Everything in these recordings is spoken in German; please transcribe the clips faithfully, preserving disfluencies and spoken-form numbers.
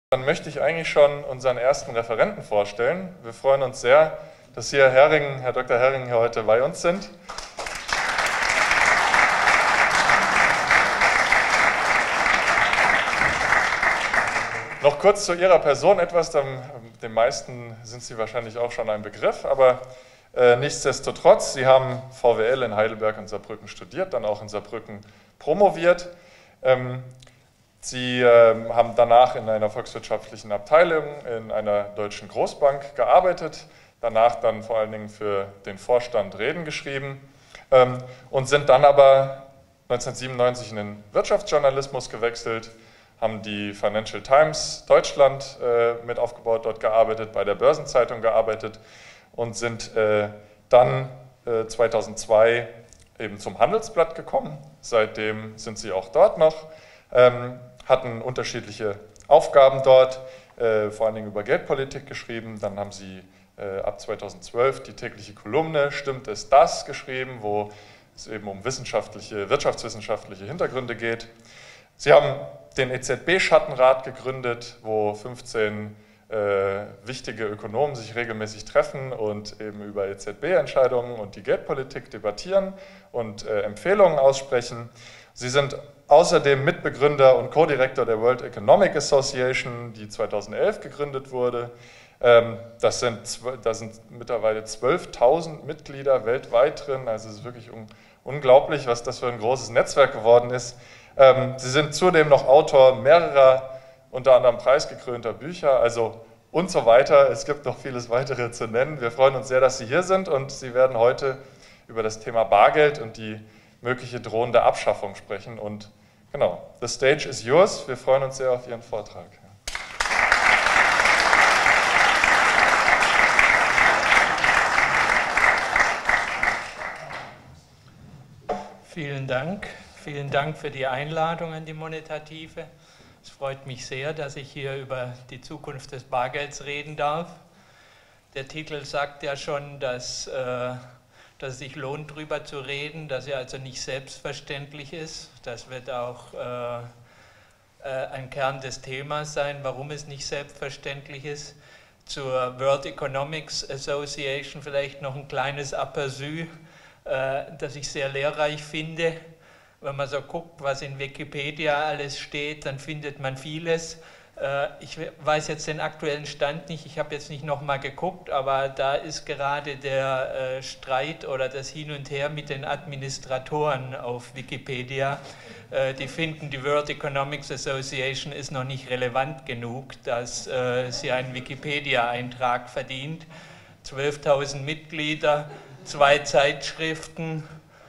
Dann möchte ich eigentlich schon unseren ersten Referenten vorstellen. Wir freuen uns sehr, dass hier Herring, Herr Doktor Herring hier heute bei uns sind. Noch kurz zu Ihrer Person etwas, dem, den meisten sind Sie wahrscheinlich auch schon ein Begriff, aber äh, nichtsdestotrotz, Sie haben V W L in Heidelberg und Saarbrücken studiert, dann auch in Saarbrücken promoviert. Ähm, Sie äh, haben danach in einer volkswirtschaftlichen Abteilung in einer deutschen Großbank gearbeitet, danach dann vor allen Dingen für den Vorstand Reden geschrieben ähm, und sind dann aber neunzehnhundertsiebenundneunzig in den Wirtschaftsjournalismus gewechselt, haben die Financial Times Deutschland äh, mit aufgebaut, dort gearbeitet, bei der Börsenzeitung gearbeitet und sind äh, dann äh, zweitausendzwei eben zum Handelsblatt gekommen. Seitdem sind Sie auch dort noch. Ähm, hatten unterschiedliche Aufgaben dort, äh, vor allen Dingen über Geldpolitik geschrieben. Dann haben Sie äh, ab zweitausendzwölf die tägliche Kolumne Stimmt es das geschrieben, wo es eben um wissenschaftliche, wirtschaftswissenschaftliche Hintergründe geht. Sie haben den E Z B-Schattenrat gegründet, wo fünfzehn äh, wichtige Ökonomen sich regelmäßig treffen und eben über E Z B-Entscheidungen und die Geldpolitik debattieren und äh, Empfehlungen aussprechen. Sie sind außerdem Mitbegründer und Co-Direktor der World Economic Association, die zweitausendelf gegründet wurde. Das sind, da sind mittlerweile zwölftausend Mitglieder weltweit drin, also es ist wirklich un unglaublich, was das für ein großes Netzwerk geworden ist. Sie sind zudem noch Autor mehrerer, unter anderem preisgekrönter Bücher, also und so weiter. Es gibt noch vieles weitere zu nennen. Wir freuen uns sehr, dass Sie hier sind und Sie werden heute über das Thema Bargeld und die mögliche drohende Abschaffung sprechen. Und genau, the stage is yours. Wir freuen uns sehr auf Ihren Vortrag. Vielen Dank. Vielen Dank für die Einladung an die Monetative. Es freut mich sehr, dass ich hier über die Zukunft des Bargelds reden darf. Der Titel sagt ja schon, dass äh, dass es sich lohnt, darüber zu reden, dass er also nicht selbstverständlich ist. Das wird auch äh, äh, ein Kern des Themas sein, warum es nicht selbstverständlich ist. Zur World Economics Association vielleicht noch ein kleines Aperçu, äh, das ich sehr lehrreich finde. Wenn man so guckt, was in Wikipedia alles steht, dann findet man vieles. Ich weiß jetzt den aktuellen Stand nicht, ich habe jetzt nicht nochmal geguckt, aber da ist gerade der Streit oder das Hin und Her mit den Administratoren auf Wikipedia. Die finden, die World Economics Association ist noch nicht relevant genug, dass sie einen Wikipedia-Eintrag verdient. zwölftausend Mitglieder, zwei Zeitschriften,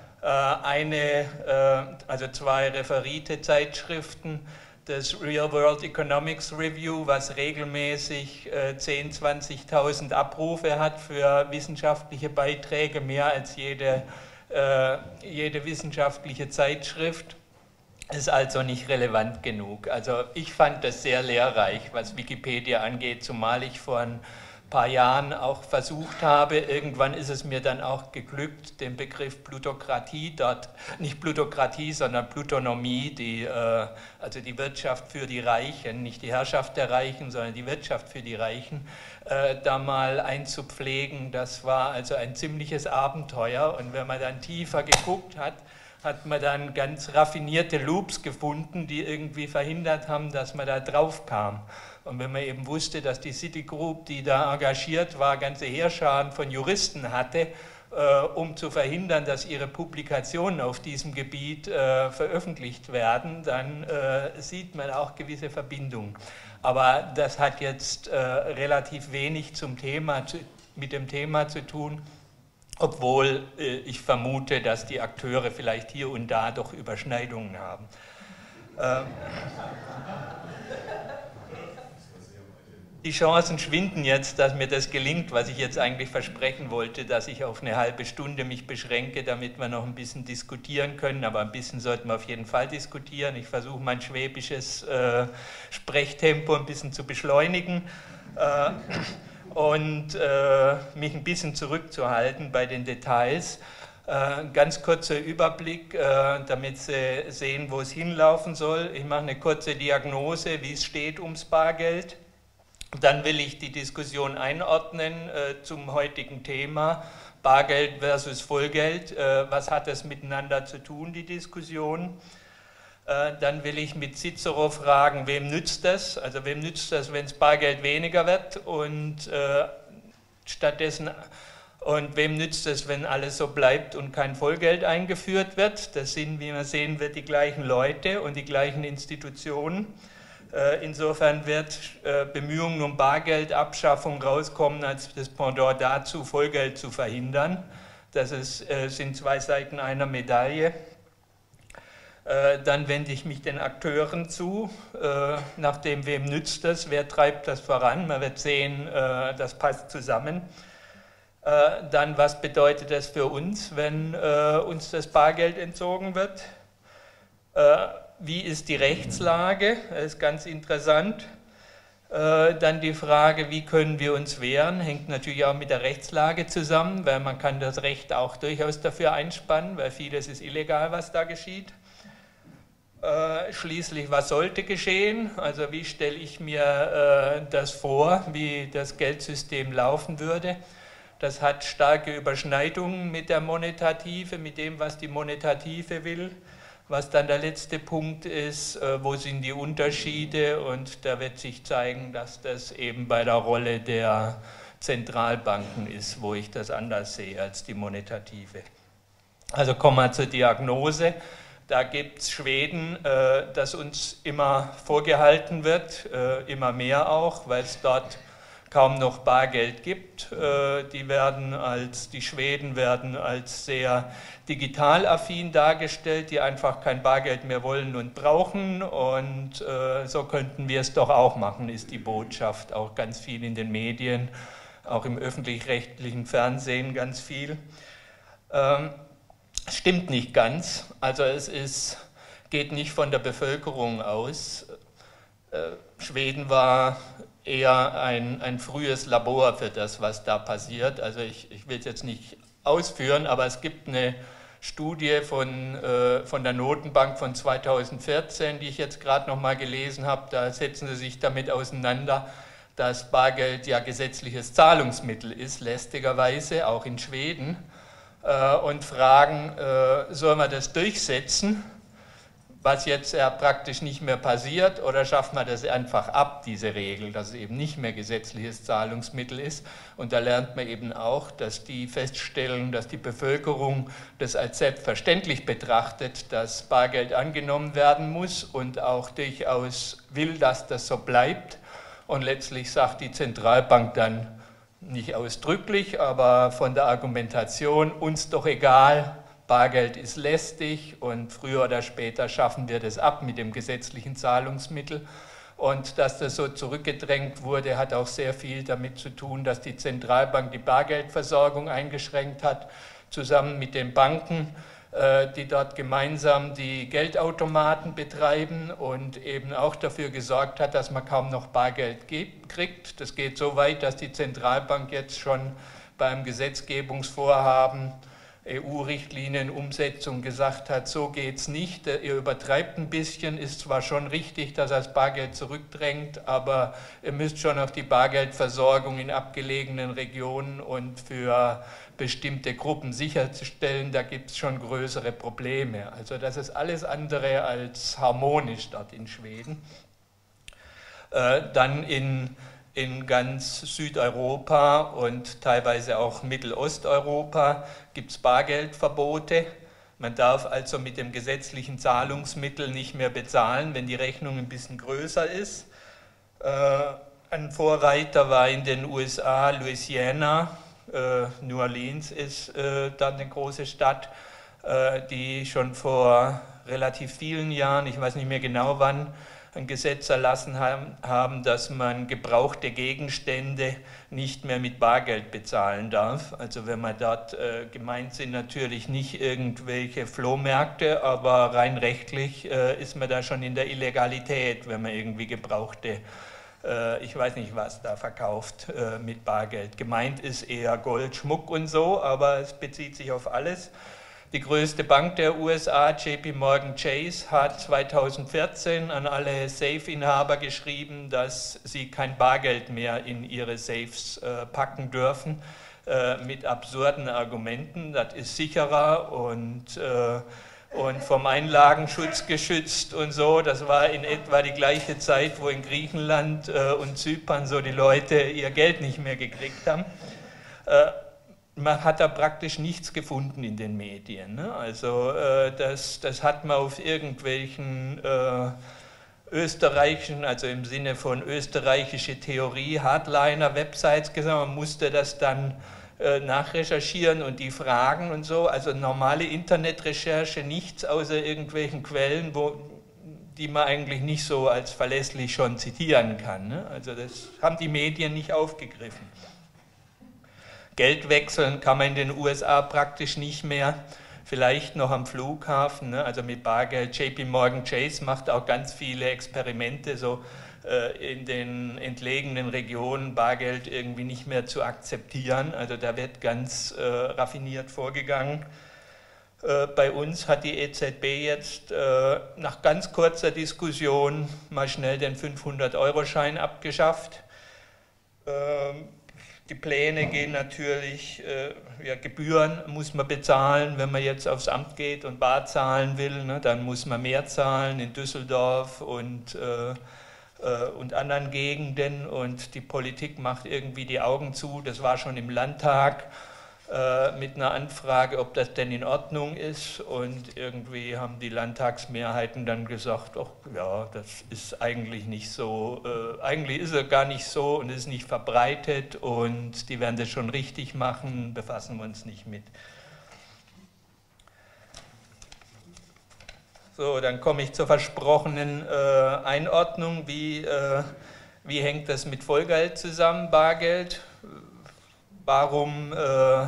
eine, also zwei referierte Zeitschriften, das Real World Economics Review, was regelmäßig äh, zehntausend, zwanzigtausend Abrufe hat für wissenschaftliche Beiträge, mehr als jede, äh, jede wissenschaftliche Zeitschrift, ist also nicht relevant genug. Also ich fand das sehr lehrreich, was Wikipedia angeht, zumal ich vor ein paar Jahren auch versucht habe, irgendwann ist es mir dann auch geglückt, den Begriff Plutokratie dort, nicht Plutokratie, sondern Plutonomie, die, äh, also die Wirtschaft für die Reichen, nicht die Herrschaft der Reichen, sondern die Wirtschaft für die Reichen, äh, da mal einzupflegen. Das war also ein ziemliches Abenteuer und wenn man dann tiefer geguckt hat, hat man dann ganz raffinierte Loops gefunden, die irgendwie verhindert haben, dass man da drauf kam. Und wenn man eben wusste, dass die Citigroup, die da engagiert war, ganze Heerscharen von Juristen hatte, äh, um zu verhindern, dass ihre Publikationen auf diesem Gebiet äh, veröffentlicht werden, dann äh, sieht man auch gewisse Verbindungen. Aber das hat jetzt äh, relativ wenig zum Thema, zu, mit dem Thema zu tun, obwohl äh, ich vermute, dass die Akteure vielleicht hier und da doch Überschneidungen haben. Ähm, Die Chancen schwinden jetzt, dass mir das gelingt, was ich jetzt eigentlich versprechen wollte, dass ich auf eine halbe Stunde mich beschränke, damit wir noch ein bisschen diskutieren können, aber ein bisschen sollten wir auf jeden Fall diskutieren. Ich versuche mein schwäbisches äh, Sprechtempo ein bisschen zu beschleunigen äh, und äh, mich ein bisschen zurückzuhalten bei den Details. Ein ganz kurzer Überblick, damit Sie sehen, wo es hinlaufen soll. Ich mache eine kurze Diagnose, wie es steht ums Bargeld. Dann will ich die Diskussion einordnen zum heutigen Thema, Bargeld versus Vollgeld. Was hat das miteinander zu tun, die Diskussion? Dann will ich mit Cicero fragen, wem nützt das? Also wem nützt das, wenn das Bargeld weniger wird und stattdessen... Und wem nützt es, wenn alles so bleibt und kein Vollgeld eingeführt wird? Das sind, wie man sehen wird, die gleichen Leute und die gleichen Institutionen. Insofern wird Bemühungen um Bargeldabschaffung rauskommen als das Pendant dazu, Vollgeld zu verhindern. Das ist, sind zwei Seiten einer Medaille. Dann wende ich mich den Akteuren zu, nach dem, wem nützt das, wer treibt das voran. Man wird sehen, das passt zusammen. Dann, was bedeutet das für uns, wenn äh, uns das Bargeld entzogen wird? Äh, wie ist die Rechtslage? Das ist ganz interessant. Äh, dann die Frage, wie können wir uns wehren? Hängt natürlich auch mit der Rechtslage zusammen, weil man kann das Recht auch durchaus dafür einspannen, weil vieles ist illegal, was da geschieht. Äh, schließlich, was sollte geschehen? Also wie stelle ich mir äh, das vor, wie das Geldsystem laufen würde? Das hat starke Überschneidungen mit der Monetative, mit dem, was die Monetative will. Was dann der letzte Punkt ist, wo sind die Unterschiede? Und da wird sich zeigen, dass das eben bei der Rolle der Zentralbanken ist, wo ich das anders sehe als die Monetative. Also kommen wir zur Diagnose. Da gibt es Schweden, das uns immer vorgehalten wird, immer mehr auch, weil es dort kaum noch Bargeld gibt. Die, werden als, die Schweden werden als sehr digitalaffin dargestellt, die einfach kein Bargeld mehr wollen und brauchen, und so könnten wir es doch auch machen, ist die Botschaft, auch ganz viel in den Medien, auch im öffentlich-rechtlichen Fernsehen ganz viel. Ähm, stimmt nicht ganz, also es ist, geht nicht von der Bevölkerung aus. Äh, Schweden war eher ein, ein frühes Labor für das, was da passiert. Also ich, ich will es jetzt nicht ausführen, aber es gibt eine Studie von, äh, von der Notenbank von zweitausendvierzehn, die ich jetzt gerade noch mal gelesen habe. Da setzen sie sich damit auseinander, dass Bargeld ja gesetzliches Zahlungsmittel ist, lästigerweise, auch in Schweden, äh, und fragen, äh, soll man das durchsetzen, was jetzt ja praktisch nicht mehr passiert, oder schafft man das einfach ab, diese Regel, dass es eben nicht mehr gesetzliches Zahlungsmittel ist. Und da lernt man eben auch, dass die feststellen, dass die Bevölkerung das als selbstverständlich betrachtet, dass Bargeld angenommen werden muss und auch durchaus will, dass das so bleibt. Und letztlich sagt die Zentralbank dann, nicht ausdrücklich, aber von der Argumentation, uns doch egal, Bargeld ist lästig und früher oder später schaffen wir das ab mit dem gesetzlichen Zahlungsmittel. Und dass das so zurückgedrängt wurde, hat auch sehr viel damit zu tun, dass die Zentralbank die Bargeldversorgung eingeschränkt hat, zusammen mit den Banken, die dort gemeinsam die Geldautomaten betreiben und eben auch dafür gesorgt hat, dass man kaum noch Bargeld kriegt. Das geht so weit, dass die Zentralbank jetzt schon beim Gesetzgebungsvorhaben E U-Richtlinienumsetzung gesagt hat, so geht es nicht, ihr übertreibt ein bisschen, ist zwar schon richtig, dass er das Bargeld zurückdrängt, aber ihr müsst schon auf die Bargeldversorgung in abgelegenen Regionen und für bestimmte Gruppen sicherzustellen, da gibt es schon größere Probleme. Also das ist alles andere als harmonisch dort in Schweden. Äh, dann in In ganz Südeuropa und teilweise auch Mittelosteuropa gibt es Bargeldverbote. Man darf also mit dem gesetzlichen Zahlungsmittel nicht mehr bezahlen, wenn die Rechnung ein bisschen größer ist. Äh, ein Vorreiter war in den U S A Louisiana. Äh, New Orleans ist äh, dann eine große Stadt, äh, die schon vor relativ vielen Jahren, ich weiß nicht mehr genau wann, ein Gesetz erlassen haben, haben, dass man gebrauchte Gegenstände nicht mehr mit Bargeld bezahlen darf. Also wenn man dort, äh, gemeint sind natürlich nicht irgendwelche Flohmärkte, aber rein rechtlich äh, ist man da schon in der Illegalität, wenn man irgendwie gebrauchte, äh, ich weiß nicht was, da verkauft äh, mit Bargeld. Gemeint ist eher Gold, Schmuck und so, aber es bezieht sich auf alles. Die größte Bank der U S A, J P Morgan Chase, hat zweitausendvierzehn an alle Safe-Inhaber geschrieben, dass sie kein Bargeld mehr in ihre Safes äh, packen dürfen, äh, mit absurden Argumenten. Das ist sicherer und, äh, und vom Einlagenschutz geschützt und so. Das war in etwa die gleiche Zeit, wo in Griechenland äh, und Zypern so die Leute ihr Geld nicht mehr gekriegt haben. Äh, Man hat da praktisch nichts gefunden in den Medien. Ne? Also äh, das, das hat man auf irgendwelchen äh, österreichischen, also im Sinne von österreichische Theorie, Hardliner-Websites gesagt, man musste das dann äh, nachrecherchieren und die Fragen und so. Also normale Internetrecherche, nichts außer irgendwelchen Quellen, wo, die man eigentlich nicht so als verlässlich schon zitieren kann. Ne? Also das haben die Medien nicht aufgegriffen. Geld wechseln kann man in den U S A praktisch nicht mehr, vielleicht noch am Flughafen, ne? Also mit Bargeld. J P Morgan Chase macht auch ganz viele Experimente, so äh, in den entlegenen Regionen Bargeld irgendwie nicht mehr zu akzeptieren, also da wird ganz äh, raffiniert vorgegangen. Äh, bei uns hat die E Z B jetzt äh, nach ganz kurzer Diskussion mal schnell den fünfhundert-Euro-Schein abgeschafft. Ähm, Die Pläne gehen natürlich, äh, ja, Gebühren muss man bezahlen, wenn man jetzt aufs Amt geht und bar zahlen will, ne, dann muss man mehr zahlen in Düsseldorf und, äh, äh, und anderen Gegenden und die Politik macht irgendwie die Augen zu. Das war schon im Landtag äh, mit einer Anfrage, ob das denn in Ordnung ist und irgendwie haben die Landtagsmehrheiten dann gesagt, ach ja, das ist eigentlich nicht so, äh, eigentlich ist es gar nicht so und ist nicht verbreitet und die werden das schon richtig machen, befassen wir uns nicht mit. So, dann komme ich zur versprochenen äh, Einordnung, wie, äh, wie hängt das mit Vollgeld zusammen, Bargeld? Warum äh,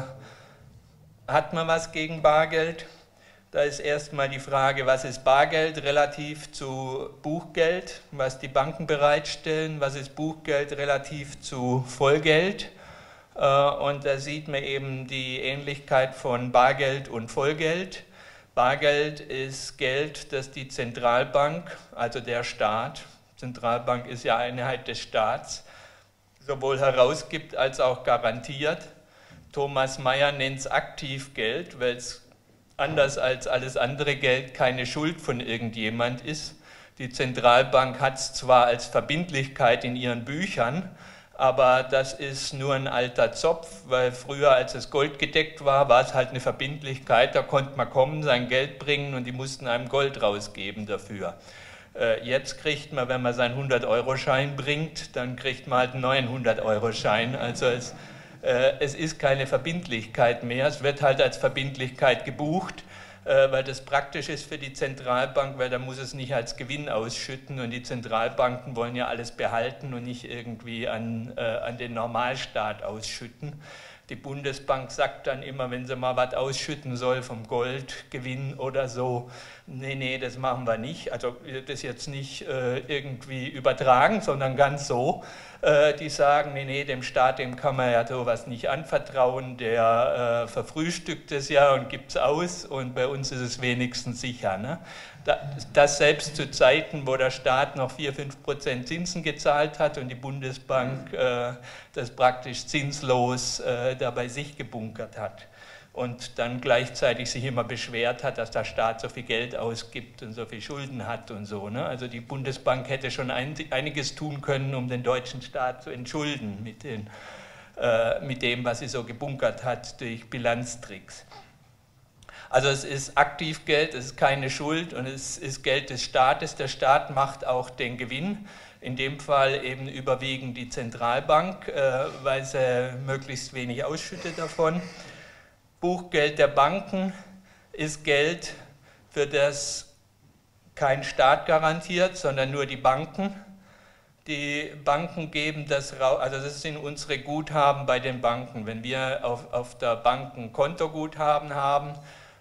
hat man was gegen Bargeld? Da ist erstmal die Frage, was ist Bargeld relativ zu Buchgeld, was die Banken bereitstellen, was ist Buchgeld relativ zu Vollgeld? Äh, und da sieht man eben die Ähnlichkeit von Bargeld und Vollgeld. Bargeld ist Geld, das die Zentralbank, also der Staat, Zentralbank ist ja Einheit des Staats, sowohl herausgibt als auch garantiert. Thomas Mayer nennt es Aktivgeld, weil es anders als alles andere Geld keine Schuld von irgendjemand ist. Die Zentralbank hat es zwar als Verbindlichkeit in ihren Büchern, aber das ist nur ein alter Zopf, weil früher, als es goldgedeckt war, war es halt eine Verbindlichkeit, da konnte man kommen, sein Geld bringen und die mussten einem Gold rausgeben dafür. Jetzt kriegt man, wenn man seinen hundert-Euro-Schein bringt, dann kriegt man halt einen neuen hundert-Euro-Schein. Also es, äh, es ist keine Verbindlichkeit mehr, es wird halt als Verbindlichkeit gebucht, äh, weil das praktisch ist für die Zentralbank, weil da muss es nicht als Gewinn ausschütten und die Zentralbanken wollen ja alles behalten und nicht irgendwie an, äh, an den Normalstaat ausschütten. Die Bundesbank sagt dann immer, wenn sie mal was ausschütten soll vom Goldgewinn oder so, nee, nee, das machen wir nicht. Also das jetzt nicht äh, irgendwie übertragen, sondern ganz so. Äh, die sagen, nee, nee, dem Staat, dem kann man ja sowas nicht anvertrauen, der äh, verfrühstückt es ja und gibt es aus und bei uns ist es wenigstens sicher. Ne? Das selbst zu Zeiten, wo der Staat noch vier bis fünf Prozent Zinsen gezahlt hat und die Bundesbank äh, das praktisch zinslos äh, da bei sich gebunkert hat und dann gleichzeitig sich immer beschwert hat, dass der Staat so viel Geld ausgibt und so viel Schulden hat und so. Ne? Also die Bundesbank hätte schon ein, einiges tun können, um den deutschen Staat zu entschulden mit, den, äh, mit dem, was sie so gebunkert hat durch Bilanztricks. Also es ist Aktivgeld, es ist keine Schuld und es ist Geld des Staates. Der Staat macht auch den Gewinn, in dem Fall eben überwiegend die Zentralbank, äh, weil sie möglichst wenig ausschüttet davon. Buchgeld der Banken ist Geld, für das kein Staat garantiert, sondern nur die Banken. Die Banken geben das raus, also das sind unsere Guthaben bei den Banken. Wenn wir auf, auf der Bank ein Kontoguthaben haben,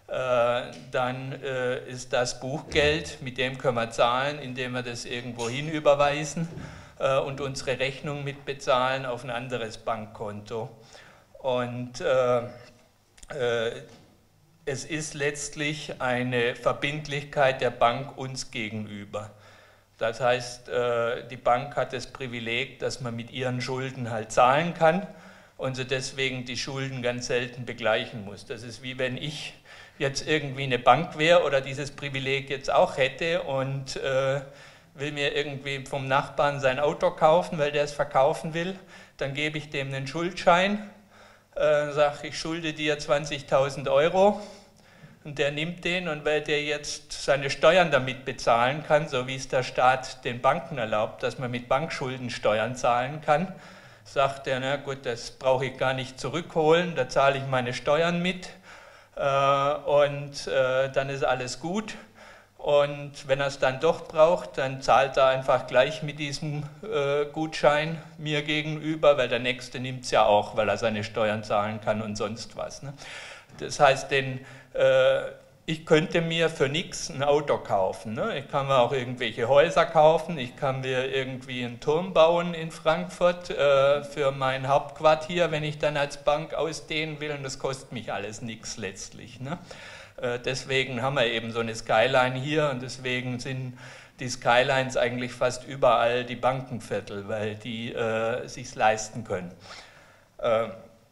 dann äh, ist das Buchgeld, mit dem können wir zahlen, indem wir das irgendwo hin überweisen äh, und unsere Rechnung mitbezahlen auf ein anderes Bankkonto. Und äh, äh, es ist letztlich eine Verbindlichkeit der Bank uns gegenüber. Das heißt, die Bank hat das Privileg, dass man mit ihren Schulden halt zahlen kann und sie deswegen die Schulden ganz selten begleichen muss. Das ist wie wenn ich jetzt irgendwie eine Bank wäre oder dieses Privileg jetzt auch hätte und äh, will mir irgendwie vom Nachbarn sein Auto kaufen, weil der es verkaufen will, dann gebe ich dem einen Schuldschein, äh, sage, ich schulde dir zwanzigtausend Euro und der nimmt den und weil der jetzt seine Steuern damit bezahlen kann, so wie es der Staat den Banken erlaubt, dass man mit Bankschulden Steuern zahlen kann, sagt er, na gut, das brauche ich gar nicht zurückholen, da zahle ich meine Steuern mit äh, und äh, dann ist alles gut. Und wenn er es dann doch braucht, dann zahlt er einfach gleich mit diesem äh, Gutschein mir gegenüber, weil der Nächste nimmt es ja auch, weil er seine Steuern zahlen kann und sonst was. Ne? Das heißt, den, äh, ich könnte mir für nichts ein Auto kaufen. Ne? Ich kann mir auch irgendwelche Häuser kaufen, ich kann mir irgendwie einen Turm bauen in Frankfurt äh, für mein Hauptquartier, wenn ich dann als Bank ausdehnen will, und das kostet mich alles nichts letztlich. Ne? Deswegen haben wir eben so eine Skyline hier und deswegen sind die Skylines eigentlich fast überall die Bankenviertel, weil die äh, sich leisten können. Äh,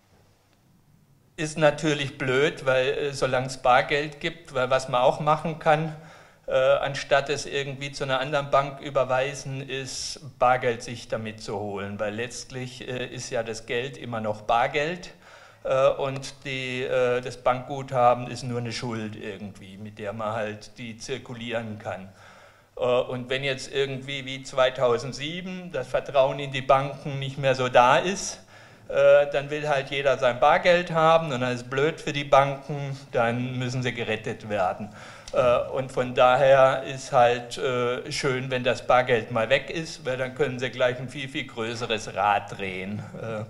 ist natürlich blöd, weil äh, solange es Bargeld gibt, weil was man auch machen kann, äh, anstatt es irgendwie zu einer anderen Bank überweisen, ist Bargeld sich damit zu holen, weil letztlich äh, ist ja das Geld immer noch Bargeld. Und die, das Bankguthaben ist nur eine Schuld irgendwie, mit der man halt die zirkulieren kann. Und wenn jetzt irgendwie wie zweitausendsieben das Vertrauen in die Banken nicht mehr so da ist, dann will halt jeder sein Bargeld haben und dann ist es blöd für die Banken, dann müssen sie gerettet werden. Und von daher ist halt schön, wenn das Bargeld mal weg ist, weil dann können sie gleich ein viel, viel größeres Rad drehen.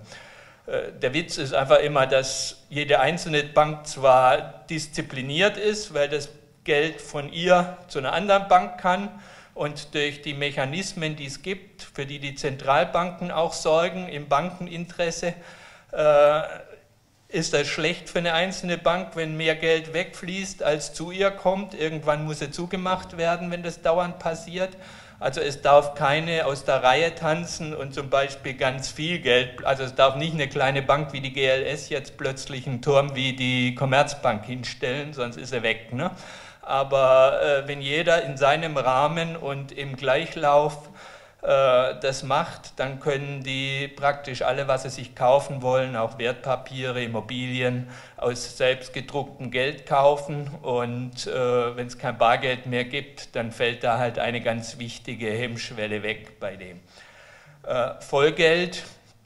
Der Witz ist einfach immer, dass jede einzelne Bank zwar diszipliniert ist, weil das Geld von ihr zu einer anderen Bank kann und durch die Mechanismen, die es gibt, für die die Zentralbanken auch sorgen, im Bankeninteresse, äh, ist das schlecht für eine einzelne Bank, wenn mehr Geld wegfließt, als zu ihr kommt. Irgendwann muss sie zugemacht werden, wenn das dauernd passiert. Also es darf keine aus der Reihe tanzen und zum Beispiel ganz viel Geld, also es darf nicht eine kleine Bank wie die G L S jetzt plötzlich einen Turm wie die Commerzbank hinstellen, sonst ist er weg. Ne? Aber äh, wenn jeder in seinem Rahmen und im Gleichlauf äh, das macht, dann können die praktisch alle, was sie sich kaufen wollen, auch Wertpapiere, Immobilien, aus selbst gedrucktem Geld kaufen und äh, wenn es kein Bargeld mehr gibt, dann fällt da halt eine ganz wichtige Hemmschwelle weg bei dem. Äh, Vollgeld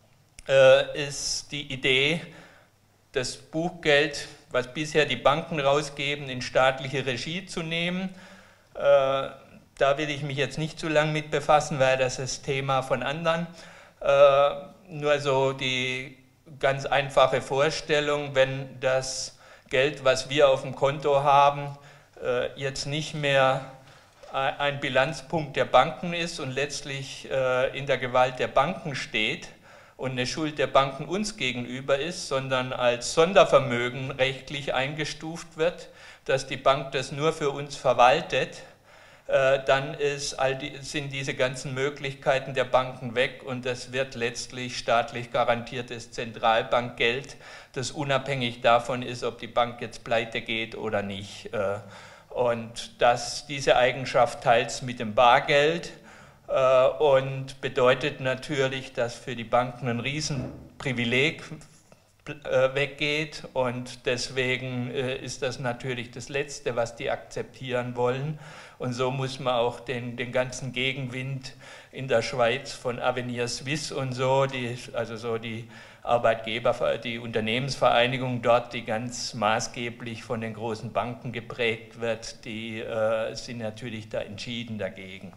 äh, ist die Idee, das Buchgeld, was bisher die Banken rausgeben, in staatliche Regie zu nehmen. Äh, da will ich mich jetzt nicht zu lange mit befassen, weil das ist Thema von anderen. Äh, nur so die ganz einfache Vorstellung, wenn das Geld, was wir auf dem Konto haben, äh, jetzt nicht mehr ein Bilanzpunkt der Banken ist und letztlich äh, in der Gewalt der Banken steht und eine Schuld der Banken uns gegenüber ist, sondern als Sondervermögen rechtlich eingestuft wird, dass die Bank das nur für uns verwaltet, äh, dann ist all die, sind diese ganzen Möglichkeiten der Banken weg und das wird letztlich staatlich garantiertes Zentralbankgeld, das unabhängig davon ist, ob die Bank jetzt pleite geht oder nicht. Äh, Und das, diese Eigenschaft teilt es mit dem Bargeld äh, und bedeutet natürlich, dass für die Banken ein Riesenprivileg äh, weggeht und deswegen äh, ist das natürlich das Letzte, was die akzeptieren wollen. Und so muss man auch den, den ganzen Gegenwind in der Schweiz von Avenir Suisse und so, die, also so die Arbeitgeber, die Unternehmensvereinigung dort, die ganz maßgeblich von den großen Banken geprägt wird, die äh, sind natürlich da entschieden dagegen.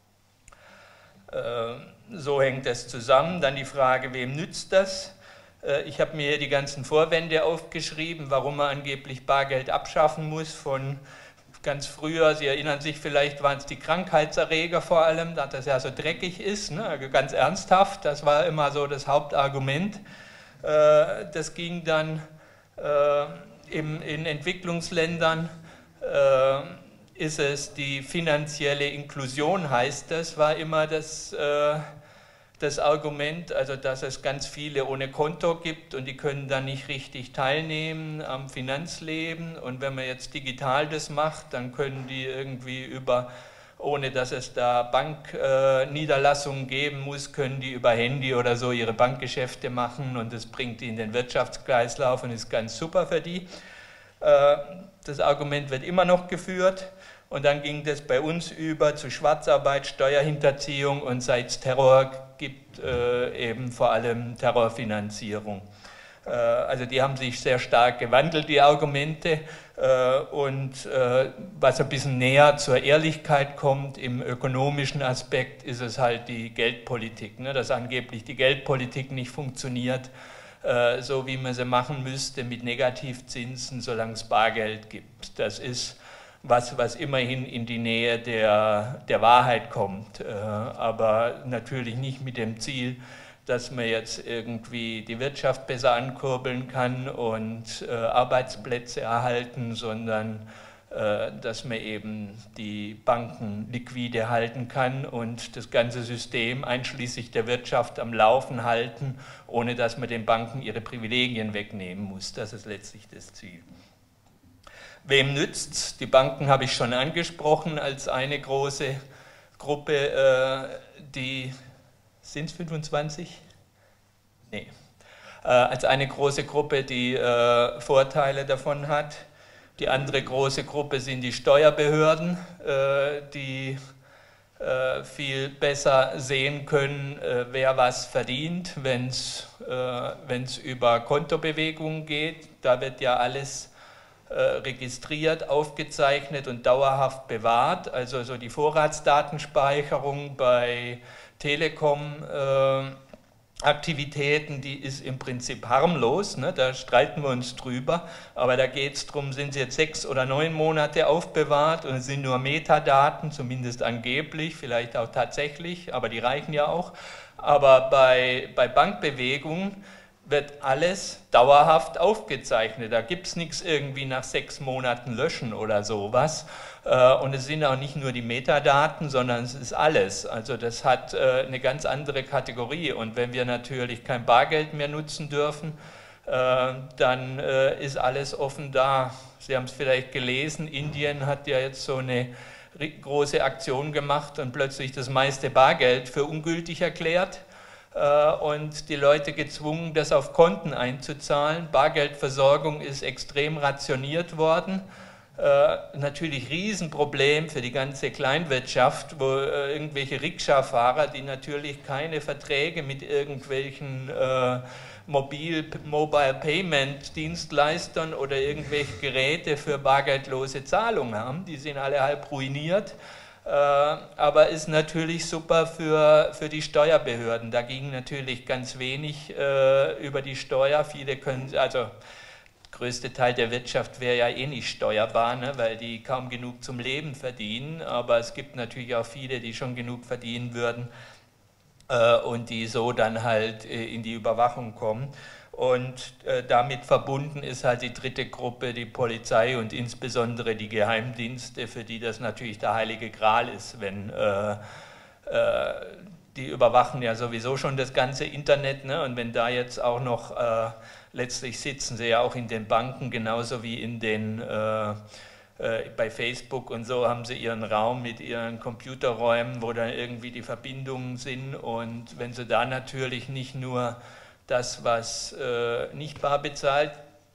Äh, so hängt das zusammen. Dann die Frage, wem nützt das? Äh, ich habe mir hier die ganzen Vorwände aufgeschrieben, warum man angeblich Bargeld abschaffen muss von ganz früher, Sie erinnern sich vielleicht, waren es die Krankheitserreger vor allem, dass das ja so dreckig ist, ne? Ganz ernsthaft, das war immer so das Hauptargument. Äh, das ging dann äh, im, in Entwicklungsländern äh, ist es die finanzielle Inklusion, heißt das, war immer das, äh, das Argument, also dass es ganz viele ohne Konto gibt und die können dann nicht richtig teilnehmen am Finanzleben, und wenn man jetzt digital das macht, dann können die irgendwie über, ohne dass es da Bankniederlassungen äh, geben muss, können die über Handy oder so ihre Bankgeschäfte machen, und das bringt die in den Wirtschaftskreislauf und ist ganz super für die. Äh, das Argument wird immer noch geführt. Und dann ging das bei uns über zu Schwarzarbeit, Steuerhinterziehung, und seit es Terror gibt, äh, eben vor allem Terrorfinanzierung. Äh, also die haben sich sehr stark gewandelt, die Argumente. Äh, und äh, was ein bisschen näher zur Ehrlichkeit kommt im ökonomischen Aspekt, ist es halt die Geldpolitik, ne? Dass angeblich die Geldpolitik nicht funktioniert, äh, so wie man sie machen müsste, mit Negativzinsen, solange es Bargeld gibt. Das ist was, was immerhin in die Nähe der, der Wahrheit kommt, äh, aber natürlich nicht mit dem Ziel, dass man jetzt irgendwie die Wirtschaft besser ankurbeln kann und äh, Arbeitsplätze erhalten, sondern äh, dass man eben die Banken liquide halten kann und das ganze System einschließlich der Wirtschaft am Laufen halten, ohne dass man den Banken ihre Privilegien wegnehmen muss. Das ist letztlich das Ziel. Wem nützt's? Die Banken habe ich schon angesprochen als eine große Gruppe, äh, die, sind es fünfundzwanzig? Nee. Äh, als eine große Gruppe, die äh, Vorteile davon hat. Die andere große Gruppe sind die Steuerbehörden, äh, die äh, viel besser sehen können, äh, wer was verdient, wenn es äh, wenn's über Kontobewegungen geht. Da wird ja alles registriert, aufgezeichnet und dauerhaft bewahrt. Also so die Vorratsdatenspeicherung bei Telekom-Aktivitäten, äh, die ist im Prinzip harmlos, ne? Da streiten wir uns drüber, aber da geht es darum, sind sie jetzt sechs oder neun Monate aufbewahrt und es sind nur Metadaten, zumindest angeblich, vielleicht auch tatsächlich, aber die reichen ja auch. Aber bei, bei Bankbewegungen wird alles dauerhaft aufgezeichnet. Da gibt es nichts irgendwie nach sechs Monaten löschen oder sowas. Und es sind auch nicht nur die Metadaten, sondern es ist alles. Also das hat eine ganz andere Kategorie. Und wenn wir natürlich kein Bargeld mehr nutzen dürfen, dann ist alles offen da. Sie haben es vielleicht gelesen, Indien hat ja jetzt so eine große Aktion gemacht und plötzlich das meiste Bargeld für ungültig erklärt und die Leute gezwungen, das auf Konten einzuzahlen. Bargeldversorgung ist extrem rationiert worden. Äh, natürlich Riesenproblem für die ganze Kleinwirtschaft, wo äh, irgendwelche Rikscha-Fahrer, die natürlich keine Verträge mit irgendwelchen äh, Mobil, Mobile Payment Dienstleistern oder irgendwelche Geräte für bargeldlose Zahlung haben, die sind alle halb ruiniert. Aber ist natürlich super für, für die Steuerbehörden. Da ging natürlich ganz wenig äh, über die Steuer. Viele können, also der größte Teil der Wirtschaft wäre ja eh nicht steuerbar, ne, weil die kaum genug zum Leben verdienen. Aber es gibt natürlich auch viele, die schon genug verdienen würden äh, und die so dann halt äh, in die Überwachung kommen. Und äh, damit verbunden ist halt die dritte Gruppe, die Polizei und insbesondere die Geheimdienste, für die das natürlich der heilige Gral ist, wenn äh, äh, die überwachen ja sowieso schon das ganze Internet, ne? Und wenn da jetzt auch noch, äh, letztlich sitzen sie ja auch in den Banken, genauso wie in den, äh, äh, bei Facebook und so haben sie ihren Raum mit ihren Computerräumen, wo dann irgendwie die Verbindungen sind, und wenn sie da natürlich nicht nur das, was äh, nicht bar bezahlt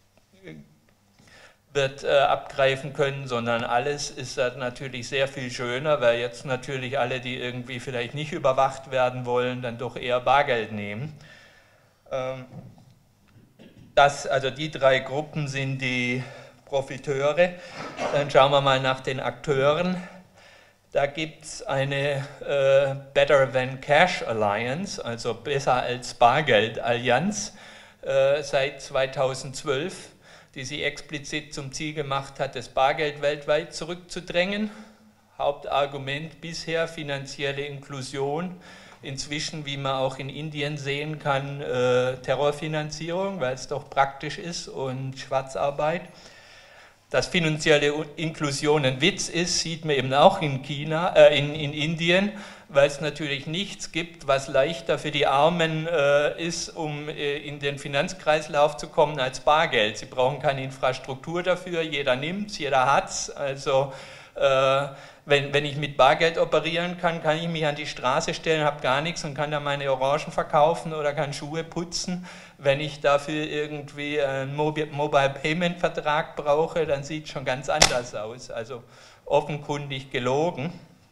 wird, äh, abgreifen können, sondern alles ist das natürlich sehr viel schöner, weil jetzt natürlich alle, die irgendwie vielleicht nicht überwacht werden wollen, dann doch eher Bargeld nehmen. Ähm, das, also die drei Gruppen sind die Profiteure. Dann schauen wir mal nach den Akteuren. Da gibt es eine äh, Better Than Cash Alliance, also besser als Bargeld Allianz, äh, seit zweitausendzwölf, die sie explizit zum Ziel gemacht hat, das Bargeld weltweit zurückzudrängen. Hauptargument bisher finanzielle Inklusion, inzwischen, wie man auch in Indien sehen kann, äh, Terrorfinanzierung, weil es doch praktisch ist, und Schwarzarbeit. Dass finanzielle Inklusion ein Witz ist, sieht man eben auch in China, äh, in, in Indien, weil es natürlich nichts gibt, was leichter für die Armen äh, ist, um äh, in den Finanzkreislauf zu kommen, als Bargeld. Sie brauchen keine Infrastruktur dafür, jeder nimmt es, jeder hat es. Also äh, wenn, wenn ich mit Bargeld operieren kann, kann ich mich an die Straße stellen, habe gar nichts und kann dann meine Orangen verkaufen oder kann Schuhe putzen. Wenn ich dafür irgendwie einen Mobile Payment Vertrag brauche, dann sieht es schon ganz anders aus. Also offenkundig gelogen.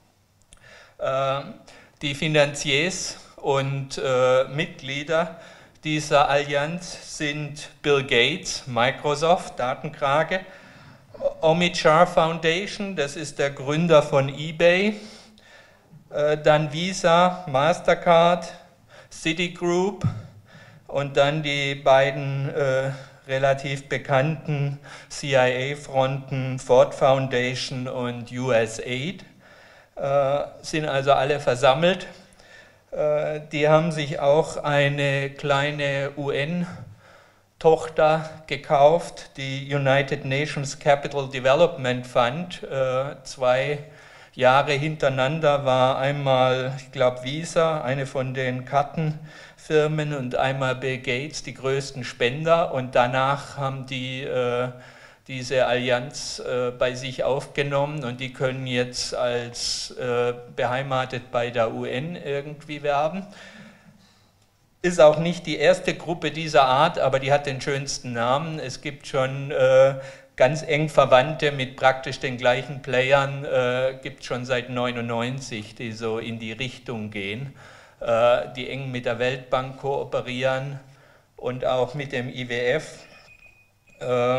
Die Finanziers und äh, Mitglieder dieser Allianz sind Bill Gates, Microsoft, Datenkrake, Omichar Foundation, das ist der Gründer von eBay, äh, dann Visa, Mastercard, Citigroup und dann die beiden äh, relativ bekannten C I A-Fronten Ford Foundation und U S A I D. Äh, sind also alle versammelt. Äh, die haben sich auch eine kleine U N-Tochter gekauft, die United Nations Capital Development Fund. Äh, zwei Jahre hintereinander war einmal, ich glaube, Visa, eine von den Kartenfirmen, und einmal Bill Gates, die größten Spender, und danach haben die äh, diese Allianz äh, bei sich aufgenommen, und die können jetzt als äh, beheimatet bei der U N irgendwie werben. Ist auch nicht die erste Gruppe dieser Art, aber die hat den schönsten Namen. Es gibt schon äh, ganz eng Verwandte mit praktisch den gleichen Playern, äh, gibt es schon seit neunundneunzig, die so in die Richtung gehen, äh, die eng mit der Weltbank kooperieren und auch mit dem I W F. Äh,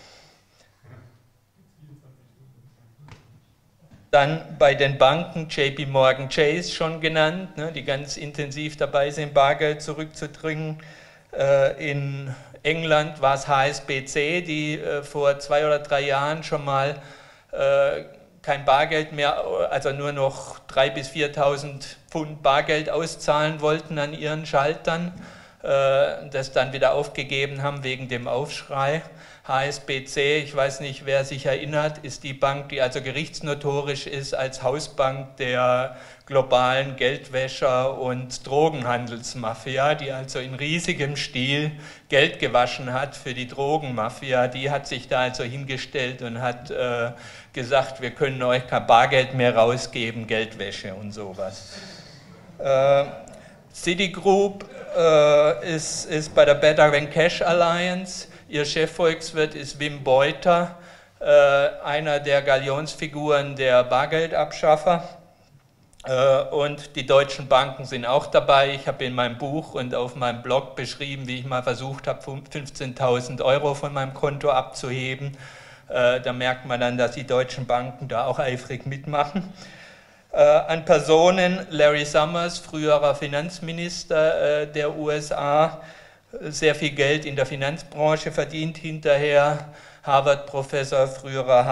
Dann bei den Banken, J P Morgan Chase schon genannt, ne, die ganz intensiv dabei sind, Bargeld zurückzudringen. Äh, in England war es H S B C, die äh, vor zwei oder drei Jahren schon mal äh, kein Bargeld mehr, also nur noch dreitausend bis viertausend Pfund Bargeld auszahlen wollten an ihren Schaltern, äh, das dann wieder aufgegeben haben wegen dem Aufschrei. H S B C, ich weiß nicht, wer sich erinnert, ist die Bank, die also gerichtsnotorisch ist als Hausbank der globalen Geldwäscher- und Drogenhandelsmafia, die also in riesigem Stil Geld gewaschen hat für die Drogenmafia. Die hat sich da also hingestellt und hat äh, gesagt, wir können euch kein Bargeld mehr rausgeben, Geldwäsche und sowas. Äh, Citigroup äh, ist, ist bei der Better Than Cash Alliance. Ihr Chefvolkswirt ist Wim Beuter, äh, einer der Galionsfiguren der Bargeldabschaffer. Äh, und die deutschen Banken sind auch dabei. Ich habe in meinem Buch und auf meinem Blog beschrieben, wie ich mal versucht habe, fünfzehntausend Euro von meinem Konto abzuheben. Äh, da merkt man dann, dass die deutschen Banken da auch eifrig mitmachen. Äh, an Personen, Larry Summers, früherer Finanzminister äh, der U S A, sehr viel Geld in der Finanzbranche verdient hinterher, Harvard-Professor, früherer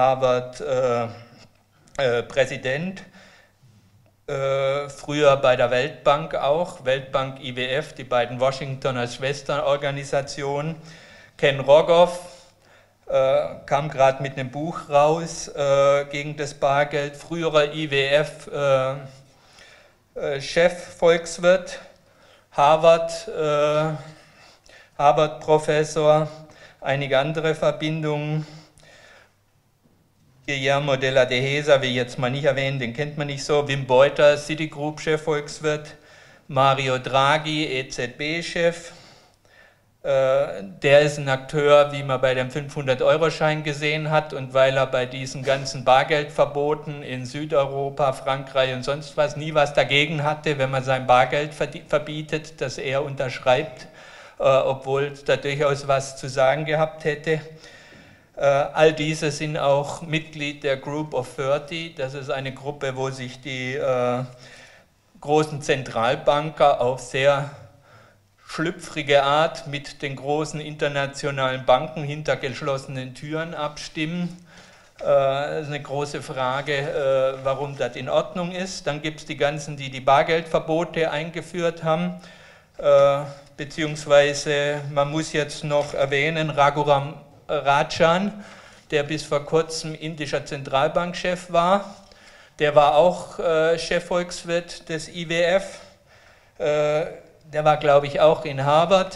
Harvard-Präsident, äh, äh, früher bei der Weltbank auch, Weltbank I W F, die beiden Washingtoner Schwesternorganisationen. Ken Rogoff äh, kam gerade mit einem Buch raus äh, gegen das Bargeld, früherer I W F-Chef-Volkswirt, äh, Harvard, äh, Harvard-Professor, einige andere Verbindungen. Guillermo de la Dehesa will ich jetzt mal nicht erwähnen, den kennt man nicht so. Wim Beuter, Citigroup-Chefvolkswirt. Mario Draghi, E Z B-Chef. Äh, der ist ein Akteur, wie man bei dem fünfhundert-Euro-Schein gesehen hat, und weil er bei diesen ganzen Bargeldverboten in Südeuropa, Frankreich und sonst was nie was dagegen hatte, wenn man sein Bargeld verbietet, das er unterschreibt, äh, obwohl da durchaus was zu sagen gehabt hätte. Äh, all diese sind auch Mitglied der Group of thirty, das ist eine Gruppe, wo sich die äh, großen Zentralbanker auf sehr schlüpfrige Art mit den großen internationalen Banken hinter geschlossenen Türen abstimmen. Das ist eine große Frage, warum das in Ordnung ist. Dann gibt es die ganzen, die die Bargeldverbote eingeführt haben, beziehungsweise man muss jetzt noch erwähnen, Raghuram Rajan, der bis vor kurzem indischer Zentralbankchef war. Der war auch Chefvolkswirt des I W F. Der war, glaube ich, auch in Harvard.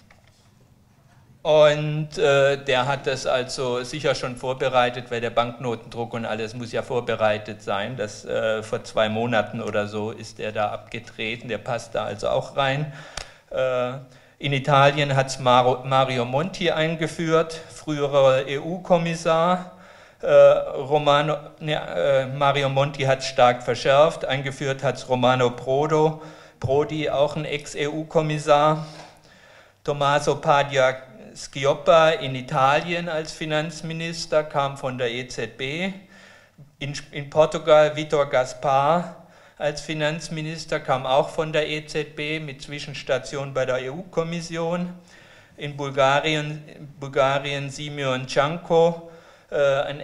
Und äh, der hat das also sicher schon vorbereitet, weil der Banknotendruck und alles muss ja vorbereitet sein. Das, äh, vor zwei Monaten oder so ist er da abgetreten, der passt da also auch rein. Äh, in Italien hat es Mario Monti eingeführt, früherer E U-Kommissar. Äh, Romano, ne, äh, Mario Monti hat es stark verschärft, eingeführt hat es Romano Prodo, Prodi, auch ein Ex-E U-Kommissar. Tommaso Padia Schioppa in Italien als Finanzminister, kam von der E Z B. In, in Portugal Vitor Gaspar als Finanzminister, kam auch von der E Z B mit Zwischenstation bei der E U-Kommission. In Bulgarien, Bulgarien Simeon Tjanko, äh, ein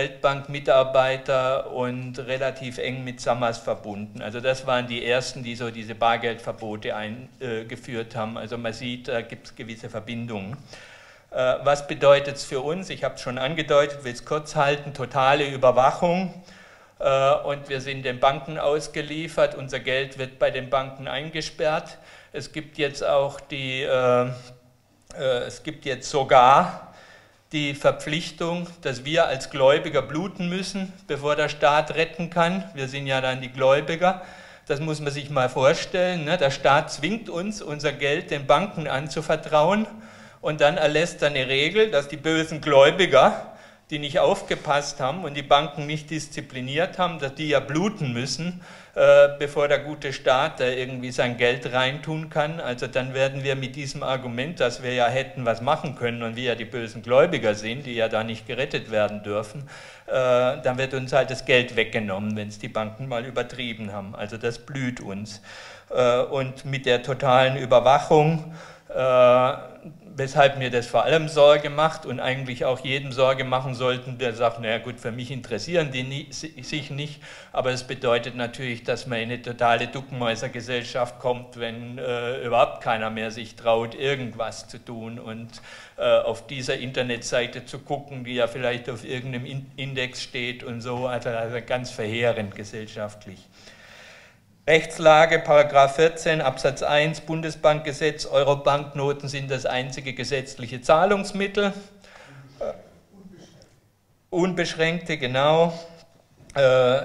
Ex-Weltbank-Mitarbeiter und relativ eng mit Samaras verbunden. Also das waren die ersten, die so diese Bargeldverbote eingeführt äh, haben. Also man sieht, da gibt es gewisse Verbindungen. Äh, was bedeutet es für uns? Ich habe es schon angedeutet, will es kurz halten, totale Überwachung. Äh, und wir sind den Banken ausgeliefert, unser Geld wird bei den Banken eingesperrt. Es gibt jetzt auch die, äh, äh, es gibt jetzt sogar die Verpflichtung, dass wir als Gläubiger bluten müssen, bevor der Staat retten kann. Wir sind ja dann die Gläubiger. Das muss man sich mal vorstellen. Ne? Der Staat zwingt uns, unser Geld den Banken anzuvertrauen und dann erlässt er eine Regel, dass die bösen Gläubiger, die nicht aufgepasst haben und die Banken nicht diszipliniert haben, dass die ja bluten müssen, äh, bevor der gute Staat da irgendwie sein Geld reintun kann. Also dann werden wir mit diesem Argument, dass wir ja hätten was machen können und wir ja die bösen Gläubiger sind, die ja da nicht gerettet werden dürfen, äh, dann wird uns halt das Geld weggenommen, wenn es die Banken mal übertrieben haben. Also das blüht uns. Äh, und mit der totalen Überwachung, äh, weshalb mir das vor allem Sorge macht und eigentlich auch jedem Sorge machen sollten, der sagt, naja gut, für mich interessieren die nie, sich nicht, aber es bedeutet natürlich, dass man in eine totale Duckenmäusergesellschaft kommt, wenn äh, überhaupt keiner mehr sich traut, irgendwas zu tun und äh, auf dieser Internetseite zu gucken, die ja vielleicht auf irgendeinem In Index steht und so, also, also ganz verheerend gesellschaftlich. Rechtslage, Paragraph vierzehn, Absatz eins, Bundesbankgesetz, Euro-Banknoten sind das einzige gesetzliche Zahlungsmittel. Unbeschränkte, Unbeschränkte genau. Äh,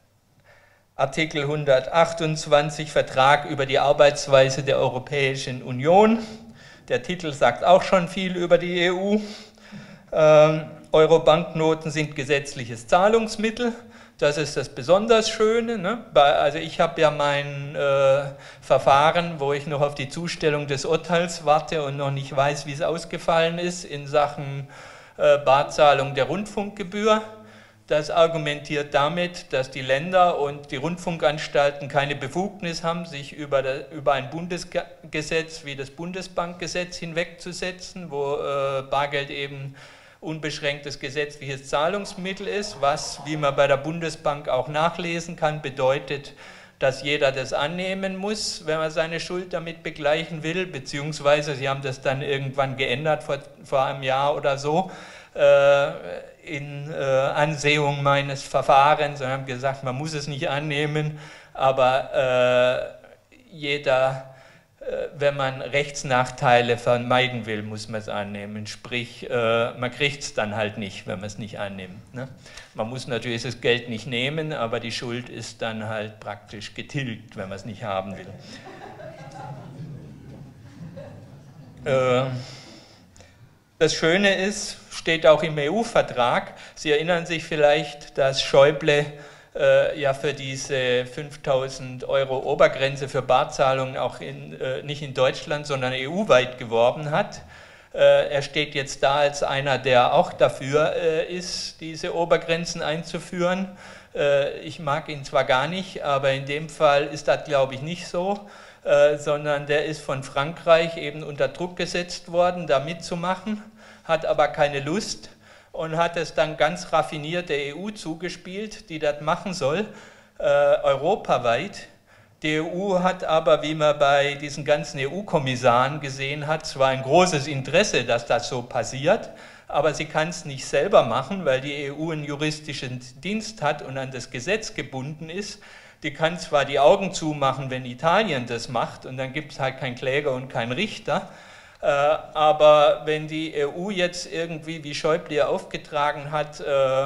Artikel hundertachtundzwanzig, Vertrag über die Arbeitsweise der Europäischen Union. Der Titel sagt auch schon viel über die E U. Äh, Euro-Banknoten sind gesetzliches Zahlungsmittel. Das ist das besonders Schöne. Ne? Also ich habe ja mein äh, Verfahren, wo ich noch auf die Zustellung des Urteils warte und noch nicht weiß, wie es ausgefallen ist, in Sachen äh, Barzahlung der Rundfunkgebühr. Das argumentiert damit, dass die Länder und die Rundfunkanstalten keine Befugnis haben, sich über, der, über ein Bundesgesetz wie das Bundesbankgesetz hinwegzusetzen, wo äh, Bargeld eben unbeschränktes gesetzliches Zahlungsmittel ist, was, wie man bei der Bundesbank auch nachlesen kann, bedeutet, dass jeder das annehmen muss, wenn man seine Schuld damit begleichen will, beziehungsweise sie haben das dann irgendwann geändert vor, vor einem Jahr oder so, äh, in äh, Ansehung meines Verfahrens und haben gesagt, man muss es nicht annehmen, aber äh, jeder, wenn man Rechtsnachteile vermeiden will, muss man es annehmen. Sprich, man kriegt es dann halt nicht, wenn man es nicht annimmt. Ne? Man muss natürlich das Geld nicht nehmen, aber die Schuld ist dann halt praktisch getilgt, wenn man es nicht haben will. Das Schöne ist, steht auch im E U-Vertrag, Sie erinnern sich vielleicht, dass Schäuble ja für diese fünftausend Euro Obergrenze für Barzahlungen auch in, äh, nicht in Deutschland, sondern E U-weit geworben hat. Äh, er steht jetzt da als einer, der auch dafür äh, ist, diese Obergrenzen einzuführen. Äh, ich mag ihn zwar gar nicht, aber in dem Fall ist das, glaube ich, nicht so, äh, sondern der ist von Frankreich eben unter Druck gesetzt worden, da mitzumachen, hat aber keine Lust. und hat es dann ganz raffiniert der E U zugespielt, die das machen soll, äh, europaweit. Die E U hat aber, wie man bei diesen ganzen E U-Kommissaren gesehen hat, zwar ein großes Interesse, dass das so passiert, aber sie kann es nicht selber machen, weil die E U einen juristischen Dienst hat und an das Gesetz gebunden ist. Die kann zwar die Augen zumachen, wenn Italien das macht, und dann gibt es halt keinen Kläger und keinen Richter, äh, aber wenn die E U jetzt irgendwie, wie Schäuble ja aufgetragen hat, äh,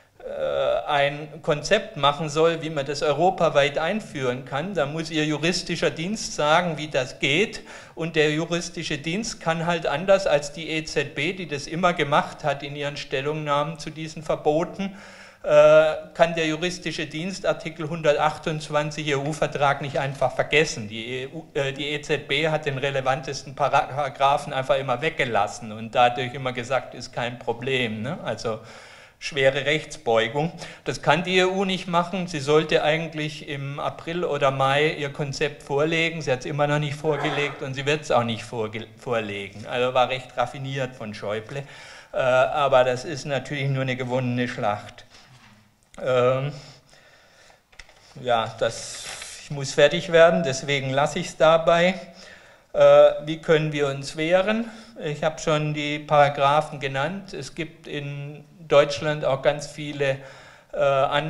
ein Konzept machen soll, wie man das europaweit einführen kann, dann muss ihr juristischer Dienst sagen, wie das geht, und der juristische Dienst kann halt anders als die E Z B, die das immer gemacht hat in ihren Stellungnahmen zu diesen Verboten, kann der juristische Dienst Artikel hundertachtundzwanzig E U-Vertrag nicht einfach vergessen. Die, E U, die E Z B hat den relevantesten Paragraphen einfach immer weggelassen und dadurch immer gesagt, ist kein Problem, ne? Also schwere Rechtsbeugung. Das kann die E U nicht machen. Sie sollte eigentlich im April oder Mai ihr Konzept vorlegen. Sie hat es immer noch nicht vorgelegt und sie wird es auch nicht vorlegen. Also war recht raffiniert von Schäuble. Aber das ist natürlich nur eine gewonnene Schlacht. Ähm, ja, das ich muss fertig werden, deswegen lasse ich es dabei. Äh, wie können wir uns wehren? Ich habe schon die Paragraphen genannt. Es gibt in Deutschland auch ganz viele äh,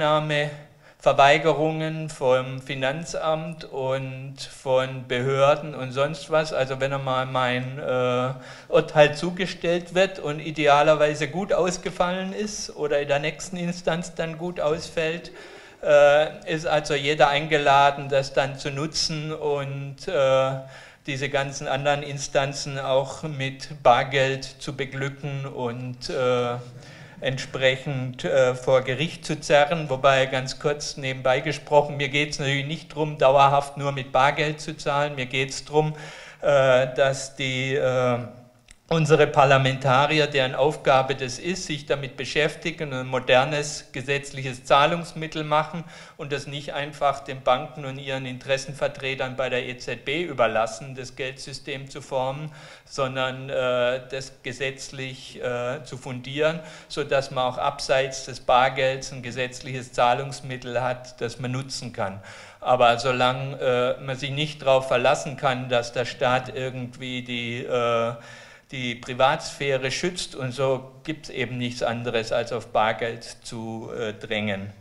Annahmeverweigerungen vom Finanzamt und von Behörden und sonst was. Also wenn einmal mein äh, Urteil zugestellt wird und idealerweise gut ausgefallen ist oder in der nächsten Instanz dann gut ausfällt, äh, ist also jeder eingeladen, das dann zu nutzen und äh, diese ganzen anderen Instanzen auch mit Bargeld zu beglücken und äh, entsprechend äh, vor Gericht zu zerren, wobei ganz kurz nebenbei gesprochen, mir geht es natürlich nicht darum, dauerhaft nur mit Bargeld zu zahlen, mir geht es darum, äh, dass die, äh, unsere Parlamentarier, deren Aufgabe das ist, sich damit beschäftigen und ein modernes gesetzliches Zahlungsmittel machen und das nicht einfach den Banken und ihren Interessenvertretern bei der E Z B überlassen, das Geldsystem zu formen, sondern äh, das gesetzlich äh, zu fundieren, sodass man auch abseits des Bargelds ein gesetzliches Zahlungsmittel hat, das man nutzen kann. Aber solange äh, man sich nicht darauf verlassen kann, dass der Staat irgendwie die äh, die Privatsphäre schützt und so gibt es eben nichts anderes, als auf Bargeld zu äh, drängen.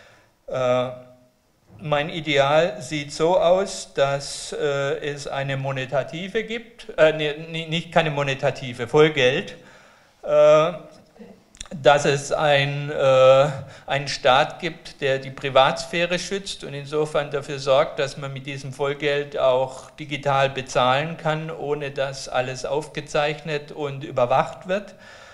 Äh, mein Ideal sieht so aus, dass äh, es eine monetative gibt, äh, nee, nicht keine monetative, Vollgeld, äh, dass es ein, äh, einen Staat gibt, der die Privatsphäre schützt und insofern dafür sorgt, dass man mit diesem Vollgeld auch digital bezahlen kann, ohne dass alles aufgezeichnet und überwacht wird.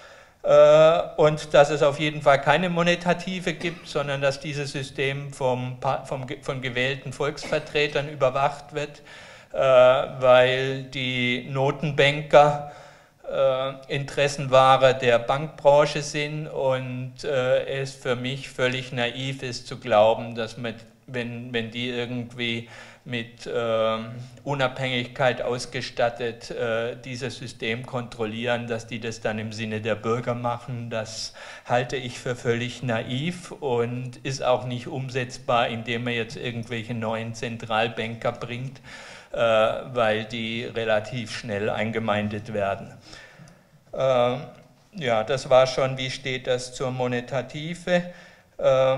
Äh, und dass es auf jeden Fall keine monetative gibt, sondern dass dieses System vom, vom, von gewählten Volksvertretern überwacht wird, äh, weil die Notenbanker Interessenwahrer der Bankbranche sind und äh, es für mich völlig naiv ist zu glauben, dass mit, wenn, wenn die irgendwie mit äh, Unabhängigkeit ausgestattet äh, dieses System kontrollieren, dass die das dann im Sinne der Bürger machen. Das halte ich für völlig naiv und ist auch nicht umsetzbar, indem man jetzt irgendwelche neuen Zentralbanker bringt, weil die relativ schnell eingemeindet werden. Äh, ja, das war schon, wie steht das zur Monetative. Äh,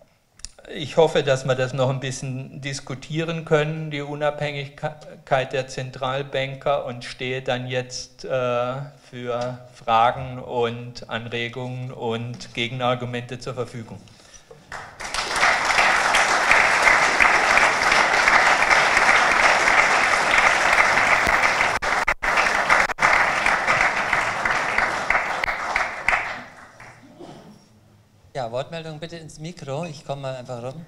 ich hoffe, dass wir das noch ein bisschen diskutieren können, die Unabhängigkeit der Zentralbanker, und stehe dann jetzt äh, für Fragen und Anregungen und Gegenargumente zur Verfügung. Ja, Wortmeldung bitte ins Mikro. Ich komme mal einfach rum.